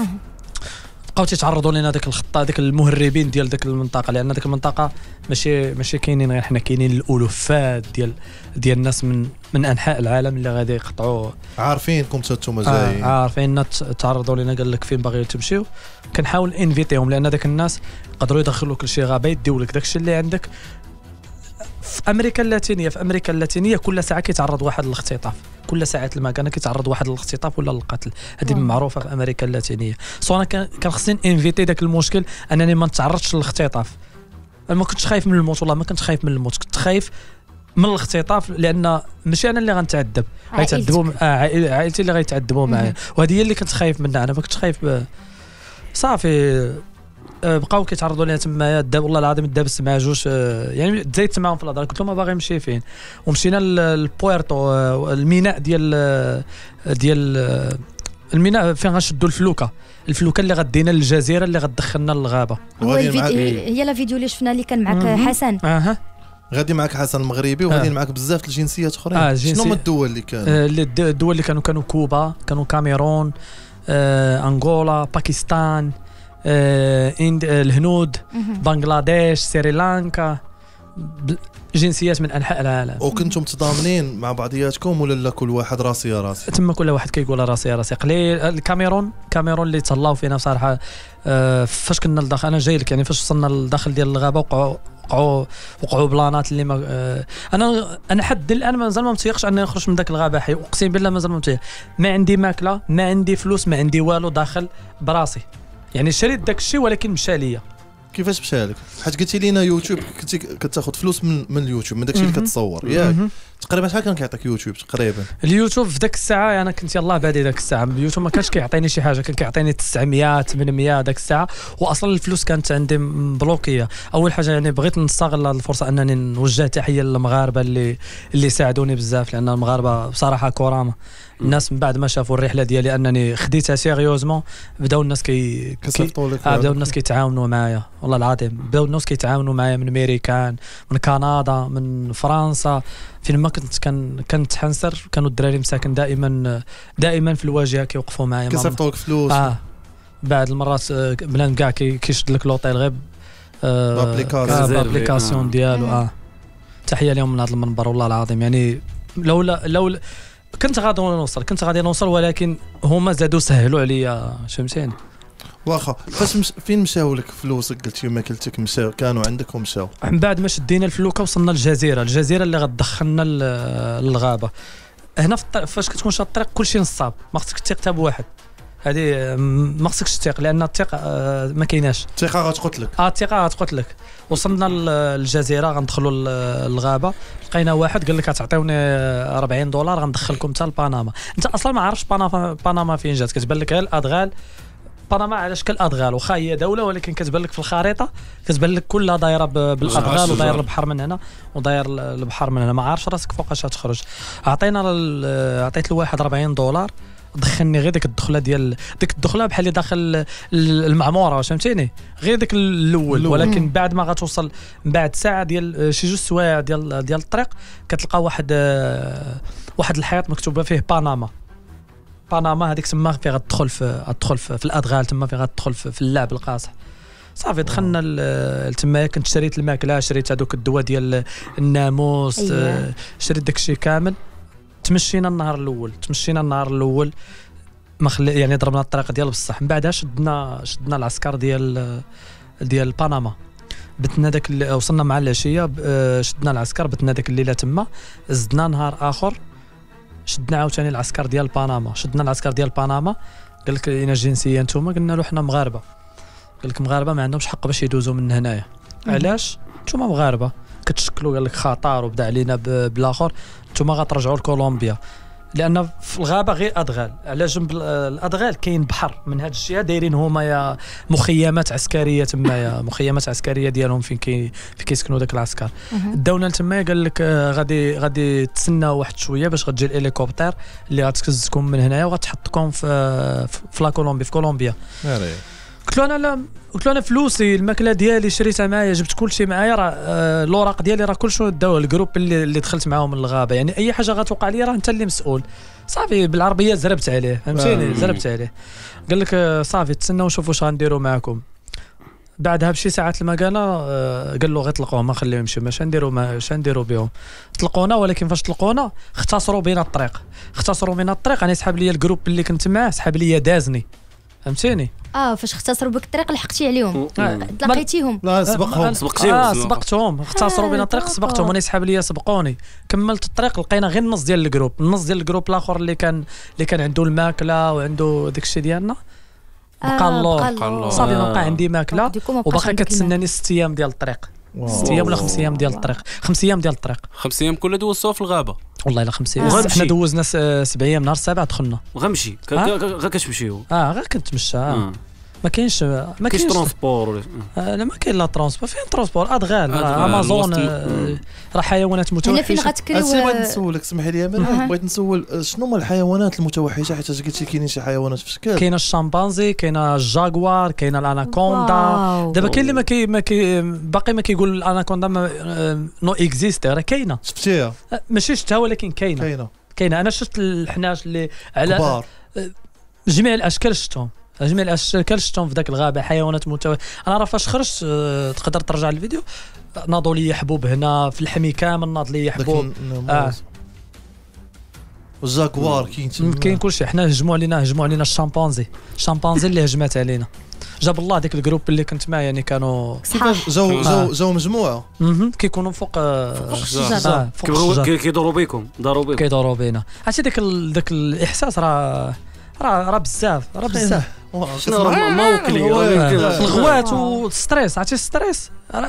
بقاو تيتعرضوا لنا داك الخطه داك المهربين ديال داك المنطقه، لان داك المنطقه ماشي ماشي كاينين غير حنا، كاينين الالوفات ديال ديال الناس من من انحاء العالم اللي غادي يقطعوا. عارفينكم انتم جايين آه عارفين تعرضوا لنا، قال لك فين باغيين تمشيو. كنحاول انفيتيهم لان داك الناس يقدروا يدخلوا كل شيء غابه، يديو لك داك الشيء اللي عندك. في امريكا اللاتينيه في امريكا اللاتينيه كل ساعه كيتعرض واحد للاختطاف، كل ساعات المكان كيتعرض واحد للاختطاف ولا للقتل. هذه معروفه في امريكا اللاتينيه. سو انا كان خصني انفيتي داك المشكل انني ما نتعرضش للاختطاف. انا ما كنتش خايف من الموت، والله ما كنت خايف من الموت، كنت خايف من الاختطاف، لان ماشي انا اللي غنتعذب، غيتعذبوا آه عائلتي اللي غيتعذبوا معايا، وهذه هي اللي كنت خايف منها. انا ما كنتش خايف ب... صافي بقاو كيتعرضوا لنا تمايا. والله العظيم دابست مع جوج يعني تزايدت معاهم في الهضره، قلت لهم ما باغي نمشي فين. ومشينا للبويرتو الميناء ديال ديال الميناء فين غنشدوا الفلوكه الفلوكه اللي غدينا للجزيره اللي غتدخلنا للغابه. هي لا فيديو اللي شفنا اللي كان معك حسن. اها غادي معك حسن المغربي وغادي معك بزاف الجنسيات اخرين. آه شنو هما الدول اللي كانوا؟ آه الدول اللي كانوا كانوا كوبا، كانوا كاميرون، آه انغولا، باكستان، آه الهنود، بنغلاديش، سريلانكا، جنسيات من انحاء العالم. وكنتم متضامنين مع بعضياتكم ولا لا كل واحد راسي يا راسي؟ تما كل واحد كيقول راسي يا راسي. قليل الكاميرون كاميرون اللي تهلاو فينا بصراحه. آه فاش كنا لداخل انا جاي لك يعني فاش وصلنا لداخل ديال الغابه وقعوا وقعوا وقعوا بلانات اللي ما آه انا انا حد الان مازال ما متيقش اني نخرج من ذاك الغابه حي، اقسم بالله مازال ما متيق. ما عندي ماكله، ما عندي فلوس، ما عندي والو، داخل براسي يعني شريت داك الشيء ولكن مشى ليا. كيفاش مشى لك؟ حيت قلتي لينا يوتيوب كنتي كتاخذ فلوس من من اليوتيوب من داك الشيء اللي كتصور ياك. تقريبا شحال كان كيعطيك يوتيوب تقريبا؟ اليوتيوب في ذاك الساعه انا كنت يلاه بادي ذاك الساعه اليوتيوب ما كانش كيعطيني شي حاجه، كان كيعطيني تسعمية ثمانمية ذاك الساعه، واصلا الفلوس كانت عندي مبلوكيه. اول حاجه يعني بغيت نستغل الفرصه انني نوجه تحيه للمغاربه اللي اللي ساعدوني بزاف، لان المغاربه بصراحه كرامه. الناس من بعد ما شافوا الرحله ديالي انني خديتها سيريوزمون بداو الناس كي كيصيفطوا لك آه بداو الناس كيتعاونوا معايا، والله العظيم بداو الناس كيتعاونوا معايا من امريكان، من كندا، من فرنسا. فين ما كنت كان كنت حنسر كانوا الدراري مساكن دائما دائما في الواجهه كيوقفوا معايا كيصيفطوا لك فلوس. اه بعد المرات بلان كاع كيشد لك لوطيل غير بابليكاسيون ديالو. اه تحيه لهم من هذا المنبر والله العظيم. يعني لولا لولا كنت غادي نوصل كنت غادي نوصل ولكن هما زادوا سهلوا عليا، فهمتيني. واخا فاش مش فين مشاو لك فلوسك؟ قلتي ما قلتك مشاو كانوا عندك ومشاو. من بعد ما شدينا الفلوكه وصلنا للجزيره الجزيره اللي غتدخلنا للغابه. هنا في الطريق فاش كتكون شاد الطريق كلشي نصاب، ما خصكش تثق حتى بواحد. هذه ما خصكش تثق لان الثقه ما كايناش. الثقه غتقتلك. اه الثقه غتقتلك. وصلنا للجزيره غندخلوا للغابه، لقينا واحد قال لك غتعطيوني أربعين دولار غندخلكم حتى لبنما. انت اصلا ما عارفش بنما بنما فين جات، كتبان لك غير الادغال. بنما على شكل ادغال، واخا هي دوله ولكن كتبان لك في الخريطه كتبان لك كلها دايره بالادغال، وداير البحر من هنا وداير البحر من هنا، ما عارفش راسك فوقاش تخرج. عطينا عطيت لواحد أربعين دولار دخلني غير ديك الدخله ديال ديك الدخله بحال اللي داخل المعموره، فهمتيني، غير ديك الاول. ولكن بعد ما غتوصل بعد ساعه ديال شي جوج سوايع ديال ديال الطريق كتلقى واحد واحد الحيط مكتوبه فيه بنما. بنما هذيك تما في غتدخل في غتدخل في الادغال، تما في غتدخل في اللعب القاصح. صافي دخلنا لتما، كنت شريت الماكله، شريت هذوك الدواء ديال الناموس، أيه. شريت داكشي كامل. تمشينا النهار الاول تمشينا النهار الاول ما خلي يعني ضربنا الطريق ديال بصح. من بعدها شدنا شدنا العسكر ديال ديال بنما، بتنا داك وصلنا مع العشيه شدنا العسكر بتنا داك الليله تما. زدنا نهار اخر شدنا عاوتاني العسكر ديال بنما، شدنا العسكر ديال بنما قال لك اين الجنسيه نتوما؟ قلنا له حنا مغاربه. قال لك مغاربه ما عندهمش حق باش يدوزوا من هنايا. علاش؟ نتوما مغاربه كتشكلوا قال لك خطر وبدا علينا بالاخر، نتوما غترجعوا لكولومبيا لان في الغابه غير ادغال، على جنب الادغال كاين بحر من هاد الجهه دايرين هما يا مخيمات عسكريه تما، يا مخيمات عسكريه ديالهم فين كي فين كيسكنوا داك العسكر. داونا تما قال لك غادي غادي تسناو واحد شويه باش غتجي الهليكوبتر اللي غتكزكم من هنايا وغتحطكم في في لا كولومبيا في كولومبيا. قلت له انا لا، قلت له انا فلوسي الماكله ديالي شريتها معايا، جبت كل شيء معايا، راه آه الاوراق ديالي راه كلشي داوه الجروب اللي, اللي دخلت معاهم من الغابه، يعني اي حاجه غتوقع لي راه انت اللي مسؤول. صافي بالعربيه زربت عليه فهمتيني، زربت عليه. قال لك آه صافي تسناو نشوفوا واش غنديروا معكم. بعدها بشي ساعات لما قالنا آه قال له غير طلقوهم ما خليهم يمشيو، ماش نديروا ماش نديروا بهم. طلقونا ولكن فاش طلقونا اختصروا بينا الطريق، اختصروا بينا الطريق. انا سحب لي الجروب اللي كنت معاه سحب لي دازني فهمتيني. اه فاش اختصروا بك الطريق لحقتي عليهم تلاقيتيهم؟ لا سبقهم سبقتيهم اه سبقتهم اختصروا بين الطريق سبقتهم وانا يسحب لي سبقوني. كملت الطريق لقينا غير النص ديال الجروب، النص ديال الجروب الاخر اللي كان اللي كان عنده الماكله وعنده داك الشيء ديالنا بقى الله صافي ما بقى عندي ماكله وباقي كتسناني ست ايام ديال الطريق. ست ايام ولا خمس ايام ديال الطريق، خمس ايام ديال الطريق، خمس ايام كلها دوزتوها في الغابه والله الا خمس ايام. حنا دوزنا سبع ايام، نهار السابع دخلنا غنمشي غير كتمشيو. اه غير كنتمشى ما كاينش ما كاينش ترونسبور ولا آه لا ما كاين لا ترونسبور. فين ترونسبور؟ ادغال امازون آه راه حيوانات متوحشه. هنا فين غتكريو؟ بغيت نسولك سمح لي انا بغيت نسول شنو هما الحيوانات المتوحشه حيت قلتي كاينين شي حيوانات في شكل. كاين الشامبانزي، كاين الجاغوار، كاين الاناكوندا. دابا كاين اللي ما كي ما كي باقي ما كيقول الاناكوندا نو اكزيست، راه كاينه شفتيها؟ ماشي شفتها ولكن كاينه كاينه كاينه. انا شفت الحناش اللي على كبار جميع الاشكال شفتهم، جميع الاشكال شفتهم في ذاك الغابه. حيوانات متوحشه. انا راه فاش خرجت أه تقدر ترجع الفيديو ناضوا لي حبوب هنا في الحمي كامل، ناض لي حبوب اه والجاكوار كاين كاين كلشي. حنا هجموا علينا هجموا علينا الشامبانزي، الشامبانزي اللي هجمات علينا. جاب الله ديك الجروب اللي كنت معاه يعني كانوا جاو جاو جاو مجموعه كيكونوا فوق فوق الشجره كيدوروا بكم داروا بكم كيدوروا بينا. عرفتي داك داك الاحساس راه راه راه بزاف راه بزاف شنو ما وكلي الغوات والستريس. عرفتي الستريس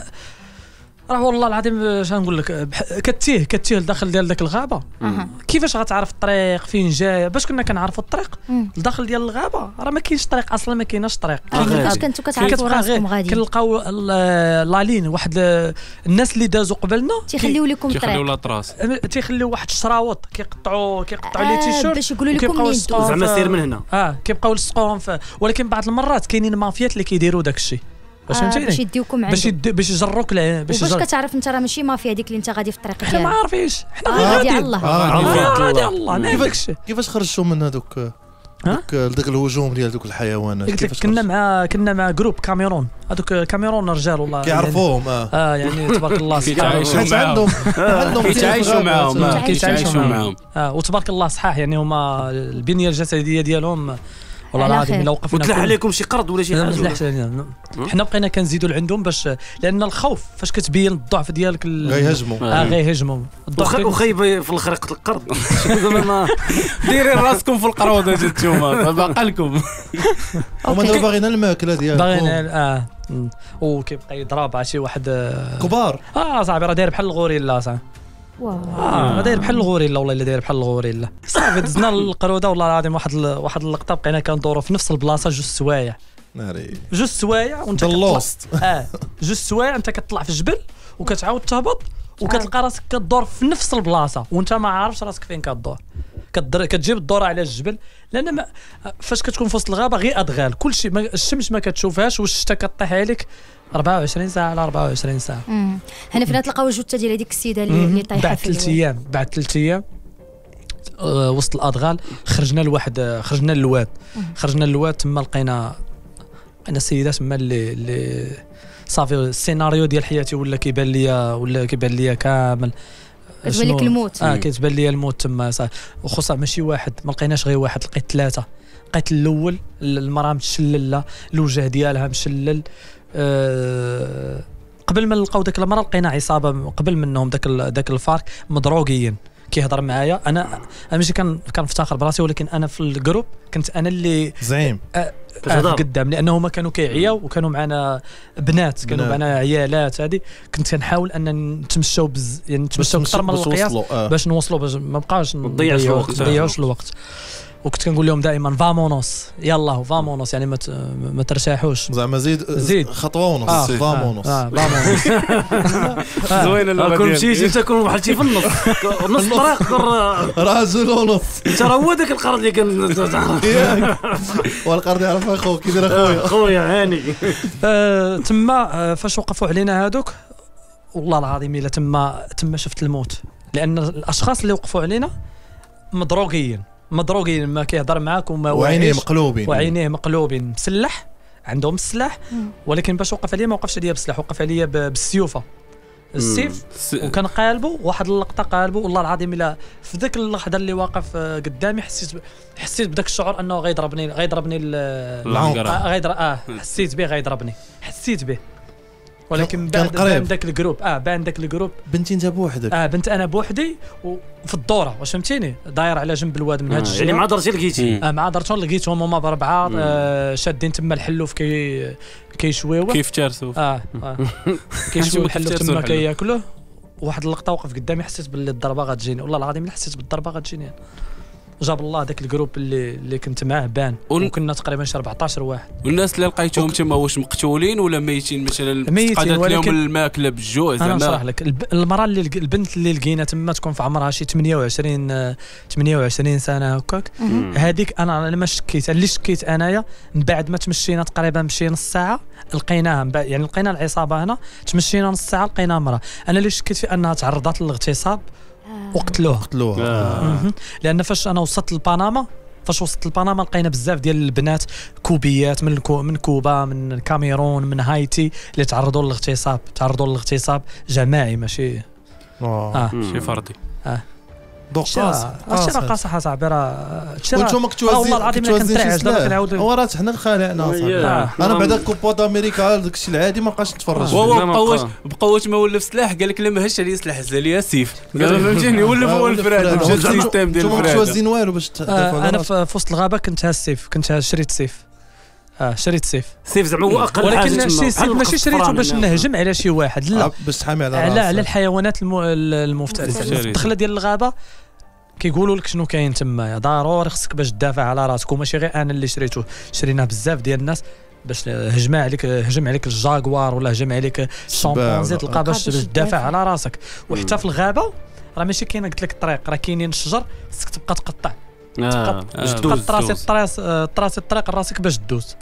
راه والله العظيم شنو نقول لك كتيه كتيه لداخل ديال داك الغابه. أه. كيفاش غتعرف الطريق فين جايه؟ باش كنا كنعرفوا الطريق لداخل ديال الغابه راه ما كاينش طريق اصلا، ما كايناش طريق. كنتو كتعرفوا راسكم غادي كنلقاو لالين واحد الناس اللي دازوا قبلنا تيخليو لكم الطريق، تيخليو لا طراس، تيخليو واحد الشراوط كيقطعوا كيقطعوا لي تيشيرت باش يقولوا لكم منين زعما سير من هنا. اه كيبقاو يلصقوهم. ولكن بعض المرات كاينين مافيات اللي كيديروا داك الشيء باش فهمتيني باش يديوكم باش باش يجروك له باش باش كتعرف انت راه ماشي مافيا هذيك اللي انت غادي في الطريق ديالك. حنا ما عارفينش، حنا غير غادي غادي الله غادي الله. كيفاش كيفاش خرجتوا من هذوك دوك داك الهجوم ديال دوك الحيوانات؟ كيفاش كنا مع كنا مع جروب كاميرون، هذوك كاميرون رجال والله كيعرفوهم اه اه يعني تبارك الله كيتعايشوا عندهم عندهم كيتعايشوا معاهم كيتعايشوا معاهم اه وتبارك الله صحاح. يعني هما البنيه الجسديه ديالهم والله العظيم لو وقفنا وتلاح عليكم شي قرض ولا شي حاجه. حنا بقينا كنزيدوا لعندهم باش لان الخوف فاش كتبين الضعف ديالك غيهجموا اه غيهجموا وخايب في الاخر يقتل القرض. زعما دايرين راسكم في القروضه نتوما باقا لكم. هما دابا باغيين الماكله ديالهم باغيين اه وكيبقى يضرب على شي واحد كبار. اه صاحبي راه داير بحال الغوريلا صاحبي. واو اه داير بحال الغوريلا والله الا داير بحال الغوريلا. صافي دزنا القروده والله العظيم واحد ال... واحد اللقطه بقينا كندوروا في نفس البلاصه جوج سوايع ناري جوج سوايع وانت لوست اه جوج سوايع انت كتطلع في الجبل وكتعاود تهبط وكتلقى راسك كدور في نفس البلاصه وانت ما عارفش راسك فين كدور. كدر كتجيب الدوره على الجبل لان ما فاش كتكون في وسط الغابه غير ادغال كلشي ما... الشمس ما كتشوفهاش والشتا كطيح عليك أربعة وعشرين ساعه على أربعة وعشرين ساعه. امم هنا فين تلقاو الجثه ديال هذيك السيده اللي اللي طايحه بعد ثلاث ايام بعد ثلاث ايام أه وسط الادغال خرجنا لواحد خرجنا للواد خرجنا للواد تما لقينا لقينا سيده تما اللي اللي صافي السيناريو ديال حياتي ولا كيبان ليا ولا كيبان ليا كامل كتبان لك الموت. اه كتبان ليا الموت تما وخصوصا ماشي واحد ما لقيناش غير واحد لقيت ثلاثه لقيت الاول المراه متشلله الوجه ديالها مشلل. أه قبل ما نلقاو داك المراه لقينا عصابه قبل منهم داك داك الفارك مضروقين كيهضر معايا. انا انا ماشي كان كنفتخر براسي ولكن انا في الجروب كنت انا اللي زعيم أه آه قدام لانه هما كانوا كيعياو وكانوا معنا بنات كانوا معنا عيالات. هذه كنت كنحاول ان نتمشاو بز... يعني نتمشاو اكثر من القياس آه. باش نوصلوا باش ما بقاش نضيعوش الوقت نضيعوش الوقت. وكنت كنقول لهم دائما فامونوس يلا فامونوس يعني ما ما ترتاحوش زعما زيد زيد خطوه ونص آه فامونوس اه فامونوس زوينه اللغه كل مشيتي انت كون واحد شي في النص نص الطريق راجل ونص انت راه هو داك القرض اللي كان والقرض يعرف اخوك كي داير اخويا خويا هاني. تما فاش وقفوا علينا هذوك والله العظيم الا تما تما شفت الموت لان الاشخاص اللي وقفوا علينا مضروقين مضروقين ما كيهضر معاك وما وعينيه مقلوبين وعينيه مقلوبين مسلح عندهم السلاح ولكن باش وقف عليا ما وقفش عليا بالسلاح وقف عليا بالسيوفه السيف وكان قالبه واحد اللقطه قالبه والله العظيم الا في ذاك اللحظه اللي واقف قدامي حسيت ب... حسيت بداك الشعور انه غيضربني غيضربني العنقره غيضرب اه حسيت به غيضربني حسيت به ولكن بان ذاك الجروب اه بان ذاك الجروب بنتي انت بوحدك اه بنت انا بوحدي وفي الدوره واش فهمتيني داير على جنب الواد من هاد الجهه يعني مع درتي لقيتي اه مع درتهم لقيتهم هما بربعه آه شادين تما الحلوف كي كيشويوه كيف تارسو اه, آه. كيشويو الحلوف تما كياكلوه. واحد اللقطه وقف قدامي حسيت باللي الضربه غتجيني والله العظيم حسيت بالضربه غتجيني. جاب الله ذاك الجروب اللي اللي كنت معاه بان وكنا تقريبا شي أربعطاش واحد. والناس اللي لقيتهم تما واش مقتولين ولا ميتين مثلا ميتين ولكن لهم الماكله بالجوع زعما؟ انا نشرح لك المراه اللي البنت اللي لقينا تما تكون في عمرها شي ثمانية وعشرين ثمانية وعشرين سنه هكاك. هذيك انا انا ما شكيت اللي شكيت انايا من بعد ما تمشينا تقريبا بشي نص ساعه لقيناها يعني لقينا العصابه هنا تمشينا نص ساعه لقينا مراه. انا اللي شكيت في انها تعرضت للاغتصاب وقتلوها قتلوها آه. لان فاش انا وصلت لبنما فاش وصلت لبنما لقينا بزاف ديال البنات كوبيات من الكو من كوبا من الكاميرون من هايتي اللي تعرضوا للاغتصاب تعرضوا للاغتصاب جماعي ماشي اه شي فردي اه دقاص هادشي راه قاصح اصاحبي راه وانتم كتوازي والله العظيم الا كنترعش دابا كنعاود هو راه حنا خالعنا انا بعدا كوبا دامريكا داك الشيء العادي ما بقاش نتفرج هو بقاوش بقاوش ما ولف سلاح قال لك لا ما هش عليا سلاح هز عليا سيف قال فهمتيني ولف هو الفراد مشى السيستم ديال الفراد. انتم كتوازين والو باش انا في وسط الغابه كنت هاز السيف كنت شريت سيف اه شريت سيف سيف زعما هو اقل حاجه ولكن شي سيف ماشي شريته باش نهجم على شي واحد لا باش تحامي على على على الحيوانات المفترسه. الدخله ديال الغابه كيقولوا لك شنو كاين تما ضروري خصك باش تدافع على راسك وماشي غير انا اللي شريته شريناه بزاف ديال الناس باش هجم عليك هجم عليك الجاكوار ولا هجم عليك الشامبانزي تلقى باش تدافع على راسك. وحتى في الغابه راه ماشي كاينه قلت لك الطريق راه كاينين الشجر خصك تبقى تقطع تبقى تبقى تراسي الطراس تراسي الطريق راسك باش تدوز.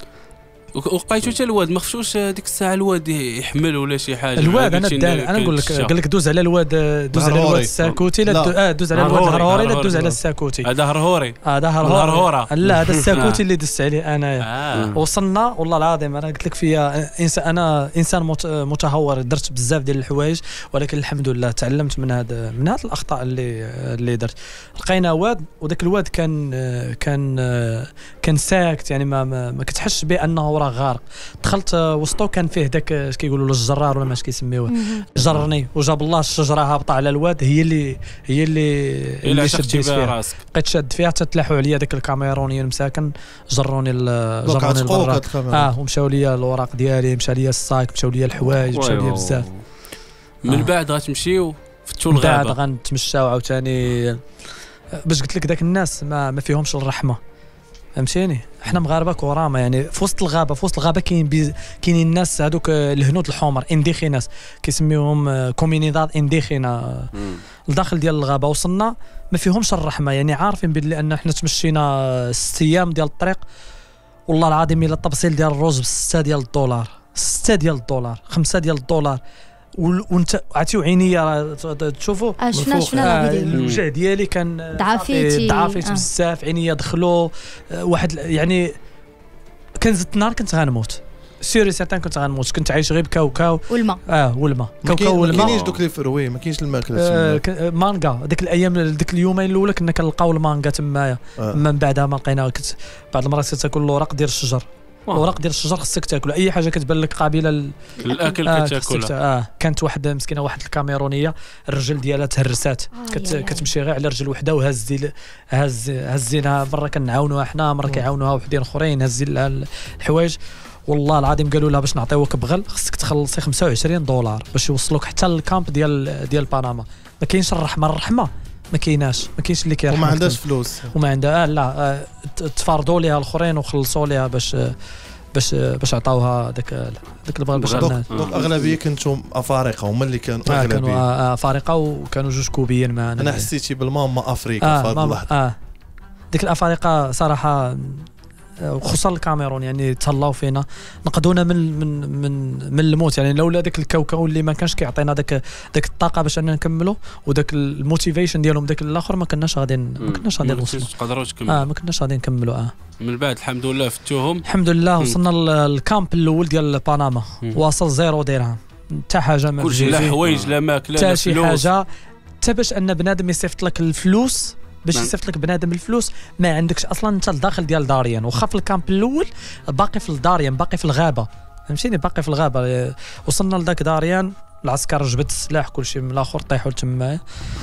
وقيتو حتى الواد ما خفتوش ديك الساعه الواد يحمل ولا شي حاجه الواد انا داني انا نقول لك قال لك دوز على الواد دوز على الواد الساكوتي لا اه دوز على الواد الهرهوري لا دوز على الساكوتي هذا هرهوري هذا هرهوري لا هذا الساكوتي اللي دزت عليه انايا. وصلنا والله العظيم انا قلت لك فيا انسان انا انسان متهور درت بزاف ديال الحوايج ولكن الحمد لله تعلمت من هذا من هذه الاخطاء اللي اللي درت. لقينا واد وذاك الواد كان كان كان ساكت يعني ما ما كتحسش بانه راه غارق. دخلت وسطو كان فيه داك اش كيقولوا له الجرار ولا ماش كيسميوه جرني وجاب الله الشجره هابطه على الواد هي اللي هي اللي اللي شديت فيها بقيت شاد فيها حتى تلاحوا عليا داك الكاميرونيين مساكن جروني جروني البرا اه ومشاو ليا الاوراق ديالي مشى ليا السايك مشاو ليا الحوايج مشاو ليا بزاف. من آه. بعد غتمشيو فتشوا الغابه بعد غنتمشاو عاوتاني باش قلت لك داك الناس ما ما فيهمش الرحمه فهمتيني. احنا مغاربه كرامه يعني في وسط الغابه في وسط الغابه كاين بي... كاينين الناس هذوك الهنود الحمر انديخيناس كيسميوهم كومينيداد انديخينا لداخل ديال الغابه. وصلنا ما فيهمش الرحمه يعني عارفين بلي ان احنا تمشينا ست ايام ديال الطريق والله العظيم الا التبصيل ديال الروز ب ستة ديال الدولار ستة ديال الدولار خمسة ديال الدولار وانت عرفتي عينيا تشوفوا شفنا شفنا الوجه ديالي كان ضعفيتي ضعفيت آه. بزاف عينيا دخلوا واحد يعني كان زدت النار كنت غنموت سيري سيرتان كنت غنموت، كنت عايش غير بكاوكاو والماء اه والماء ما كاوكاو كاين- ما والماء كاينينش دوك لي فروي، ما كاينش الماكله آه تما. ك- مانغا ديك الايام ديك اليومين الاولى كنا كنلقاو المانغا تمايا، آه. من بعدها ما لقيناها. كنت بعض المرات كتاكل الورق ديال الشجر، الورق ديال الشجر خصك تاكل اي حاجه كتبان لك قابله ل... الاكل آه كتاكلها. خصك تا- اه كانت واحد مسكينه واحد الكاميرونيه الرجل ديالها تهرسات، آه، كت... يا يا. كتمشي غير على رجل وحده وهزي هز هزينها، مره كنعاونوها حنا، مره كيعاونوها وحدين اخرين، هزي لها الحوايج. والله العظيم قالوا لها باش نعطيوك بغل خصك تخلصي خمسة وعشرين دولار باش يوصلوك حتى للكامب ديال ديال بنما. ما كاينش الرحمه، الرحمه ما كايناش، ما كاينش اللي كيرحم وما عندهاش فلوس. وما عندها آه لا آه ت- تفارضوا ليها الاخرين وخلصوا ليها باش باش باش عطاوها داك داك البغل باش البغل. عندها. دونك دونك اغلبيه كنتم افارقه هما اللي كانوا آه كانوا اغلبيه. آه آه فارقه وكانوا جوج كوبيين معنا. انا حسيتي بالماما افريقيا اه في هذه ماما اللحظه. اه ديك الافارقه صراحه آه، وخصوصا الكاميرون يعني تهلاو فينا، نقدونا من من من من الموت يعني. لولا داك الكوكو اللي ما كانش كيعطينا داك داك الطاقه باش اننا نكملوا وداك الموتيفيشن ديالهم داك الاخر ما كناش غاديين ما كناش غادي نوصلوا. تقدروا تكملوا. اه ما كناش غادي نكملوا. اه من بعد الحمد لله فتوهم. الحمد لله مم. وصلنا للكامب الاول ديال بنما، مم. واصل زيرو درهم حتى حاجه ما كل شيء، لا حوايج لا ماكله لا حتى شي فلوس. حاجه، حتى باش ان بنادم يصيفط لك الفلوس باش نعم. يصيفط لك بنادم الفلوس ما عندكش اصلا انت الداخل ديال داريان. واخا في الكامب الاول باقي في الداريان، باقي في الغابه، فهمتيني، باقي في الغابه. وصلنا لذاك داريان العسكر جبد السلاح كل شيء من الاخر طيحوا تما.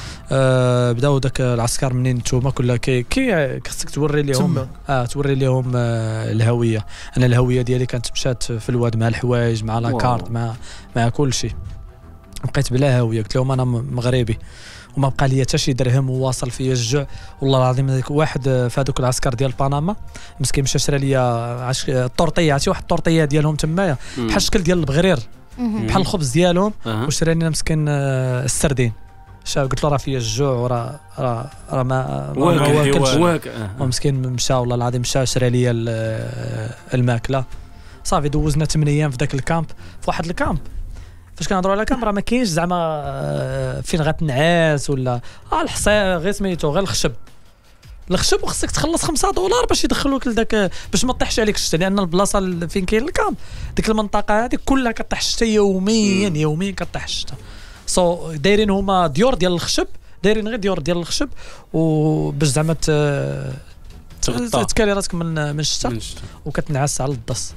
آه بداو داك العسكر منين نتوما كلها كي كي خصك توري لهم تما. اه توري لهم آه الهويه. انا الهويه ديالي كانت مشات في الواد مع الحوايج مع لاكارت مع مع كل شيء، بقيت بلا هويه. قلت لهم انا مغربي وما بقى لي حتى شي درهم وواصل فيا الجوع. والله العظيم هذاك واحد في هذوك العسكر ديال بنما مسكين مشى شرى لي عش... الطورطيه، عرفتي واحد الطورطيه ديالهم تمايا بحال الشكل ديال البغرير مهم. بحال الخبز ديالهم، أها. وشرى لنا مسكين آه، السردين. شا قلت له راه فيا الجوع وراه راه راه ما ما واكل واكلش. واكل. ومسكين مشى والله العظيم مشى شرى لي ال- آه، الماكله. صافي دوزنا ثمانية ايام في ذاك الكامب، في واحد الكامب فاش كنهضروا على كامب راه ما كاينش زعما آه، فين غتنعاس ولا اه الحصى غير سميتو غير الخشب الخشب، وخصك تخلص خمسة دولار باش يدخلوك لذاك باش ما طيحش عليك الشتا، لان البلاصه اللي فين كاين الكامب ديك المنطقه هذيك كلها كطيح الشتا يوميا يوميا كطيح الشتا. سو so, دايرين هما ديور ديال الخشب، دايرين غير ديور ديال الخشب وباش زعما ت- تغطى. تكالي راسك من من الشتا من الشتا. وكتنعس على الدص.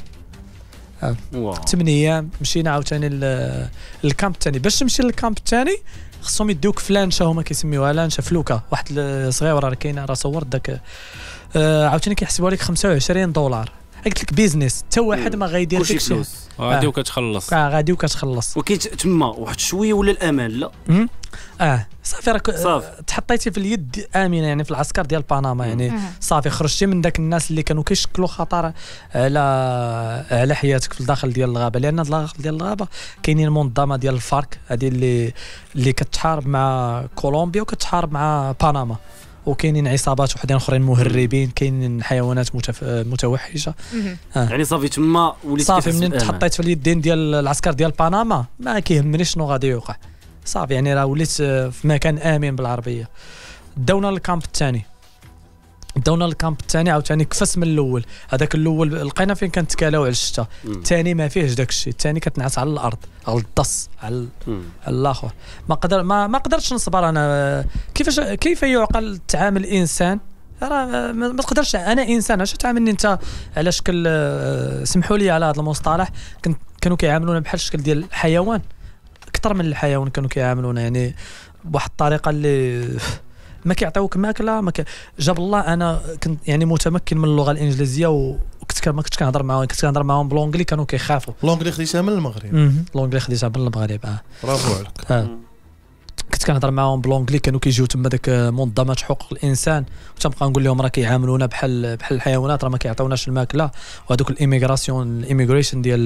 واو. ثمانية ايام مشينا عاوتاني ل- للكامب الثاني. باش تمشي للكامب الثاني خصهم يديوك فلانشه، هما كيسميوها لانشه فلوكه، واحد ال- صغيره راه كاينه راه صورت داك آه عاوتاني كيحسبوا لك خمسة وعشرين دولار. قلت لك بيزنس حتى واحد ما غايدير كلشي داكشي، فلوس. غادي آه. وكتخلص. آه غادي وكتخلص. وكاين تما واحد شويه ولا الامان لا مم؟ اه صافي راك صافي. آه، تحطيتي في اليد امنه يعني في العسكر ديال بنما يعني مم. صافي خرجتي من داك الناس اللي كانوا كيشكلوا خطر على على حياتك في الداخل ديال الغابه، لان الداخل ديال الغابه كاينين منظمه ديال الفارك هذه اللي اللي كتحارب مع كولومبيا وكتحارب مع بنما، وكاينين عصابات وحدين اخرين مهربين، كاينين حيوانات متف... متوحشه. مهم. يعني صافي تما وليت صافي كتحس منين بالأمان. تحطيت في اليدين ديال العسكر ديال بنما ما كيهمني شنو غادي يوقع. صافي يعني راه وليت آه، في مكان امن بالعربيه. داونا للكامب الثاني داونا للكامب الثاني عاوتاني كفس من الاول. هذاك الاول لقينا فين كنتكالاو على الشتا، مم. الثاني ما فيهش داك الشيء، الثاني كتنعس على الارض على الدص على مم. على الاخر. ما قدر ما ما قدرتش نصبر انا. كيفاش كيف يعقل تعامل الانسان؟ راه ما ما تقدرش انا انسان اش تعاملني انت على شكل آه، سمحوا لي على هذا المصطلح، كنت كانوا كيعاملونا بحال الشكل ديال الحيوان اكثر من الحيوان. كانوا كيعاملونا يعني بواحد الطريقه اللي ما كيعطيوك ماكله ما ك... جاب الله. انا كنت يعني متمكن من اللغه الانجليزيه وكنت ك- ما كنتش كنهضر معاهم، كنت كنهضر معاهم بالونجلي كانوا كيخافوا. لونجلي خديتها من المغرب. مهم. الونجلي خديتها من المغرب. اه برافو عليك. آه. كنت كنهضر معاهم بالونجلي كانوا كيجيو تما داك منظمات حقوق الانسان وتنبقى نقول لهم راه كيعاملونا بحال بحال الحيوانات، راه ما كيعطيوناش الماكله. وهذوك الايميغراسيون الايميغريشن ديال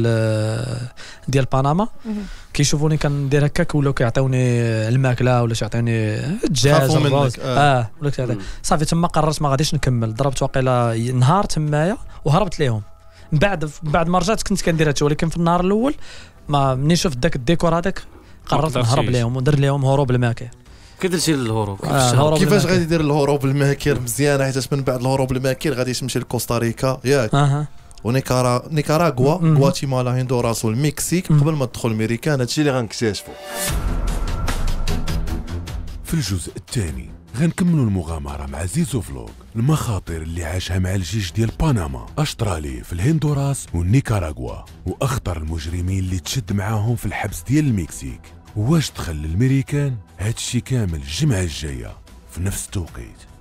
ديال بنما مهم. كيشوفوني كندير هكاك ولاو كيعطيوني الماكله ولا يعطيوني الدجاج خافوا منك، الرز. آه. اه ولا كيعطي. مم. صافي تما قررت ما غاديش نكمل، ضربت واقيلا نهار تمايا وهربت ليهم. من بعد من بعد ما رجعت كنت كندير هادشي، ولكن في النهار الاول ما منين شفت داك الديكور هذاك قررت قدرتيش. نهرب ليهم ودر لهم هروب الماكل. كي درتي للهروب كيفاش آه، شهر؟ هروب كيفاش الماكل. غادي يدير الهروب الماكر مزيان؟ حيت من بعد الهروب الماكر غادي تمشي لكوستاريكا ياك، اها ونيكارا نيكاراغوا مم. غواتيمالا هندوراس والمكسيك مم. قبل ما تدخل الميريكان. هادشي اللي غنكتشفوا في الجزء الثاني. غنكملوا المغامرة مع زيزو فلوغ، المخاطر اللي عاشها مع الجيش ديال بنما، أشترالي في الهندوراس والنيكاراغوا، وأخطر المجرمين اللي تشد معاهم في الحبس ديال المكسيك. واش دخل الميريكان؟ هادشي كامل الجمعة الجاية في نفس التوقيت.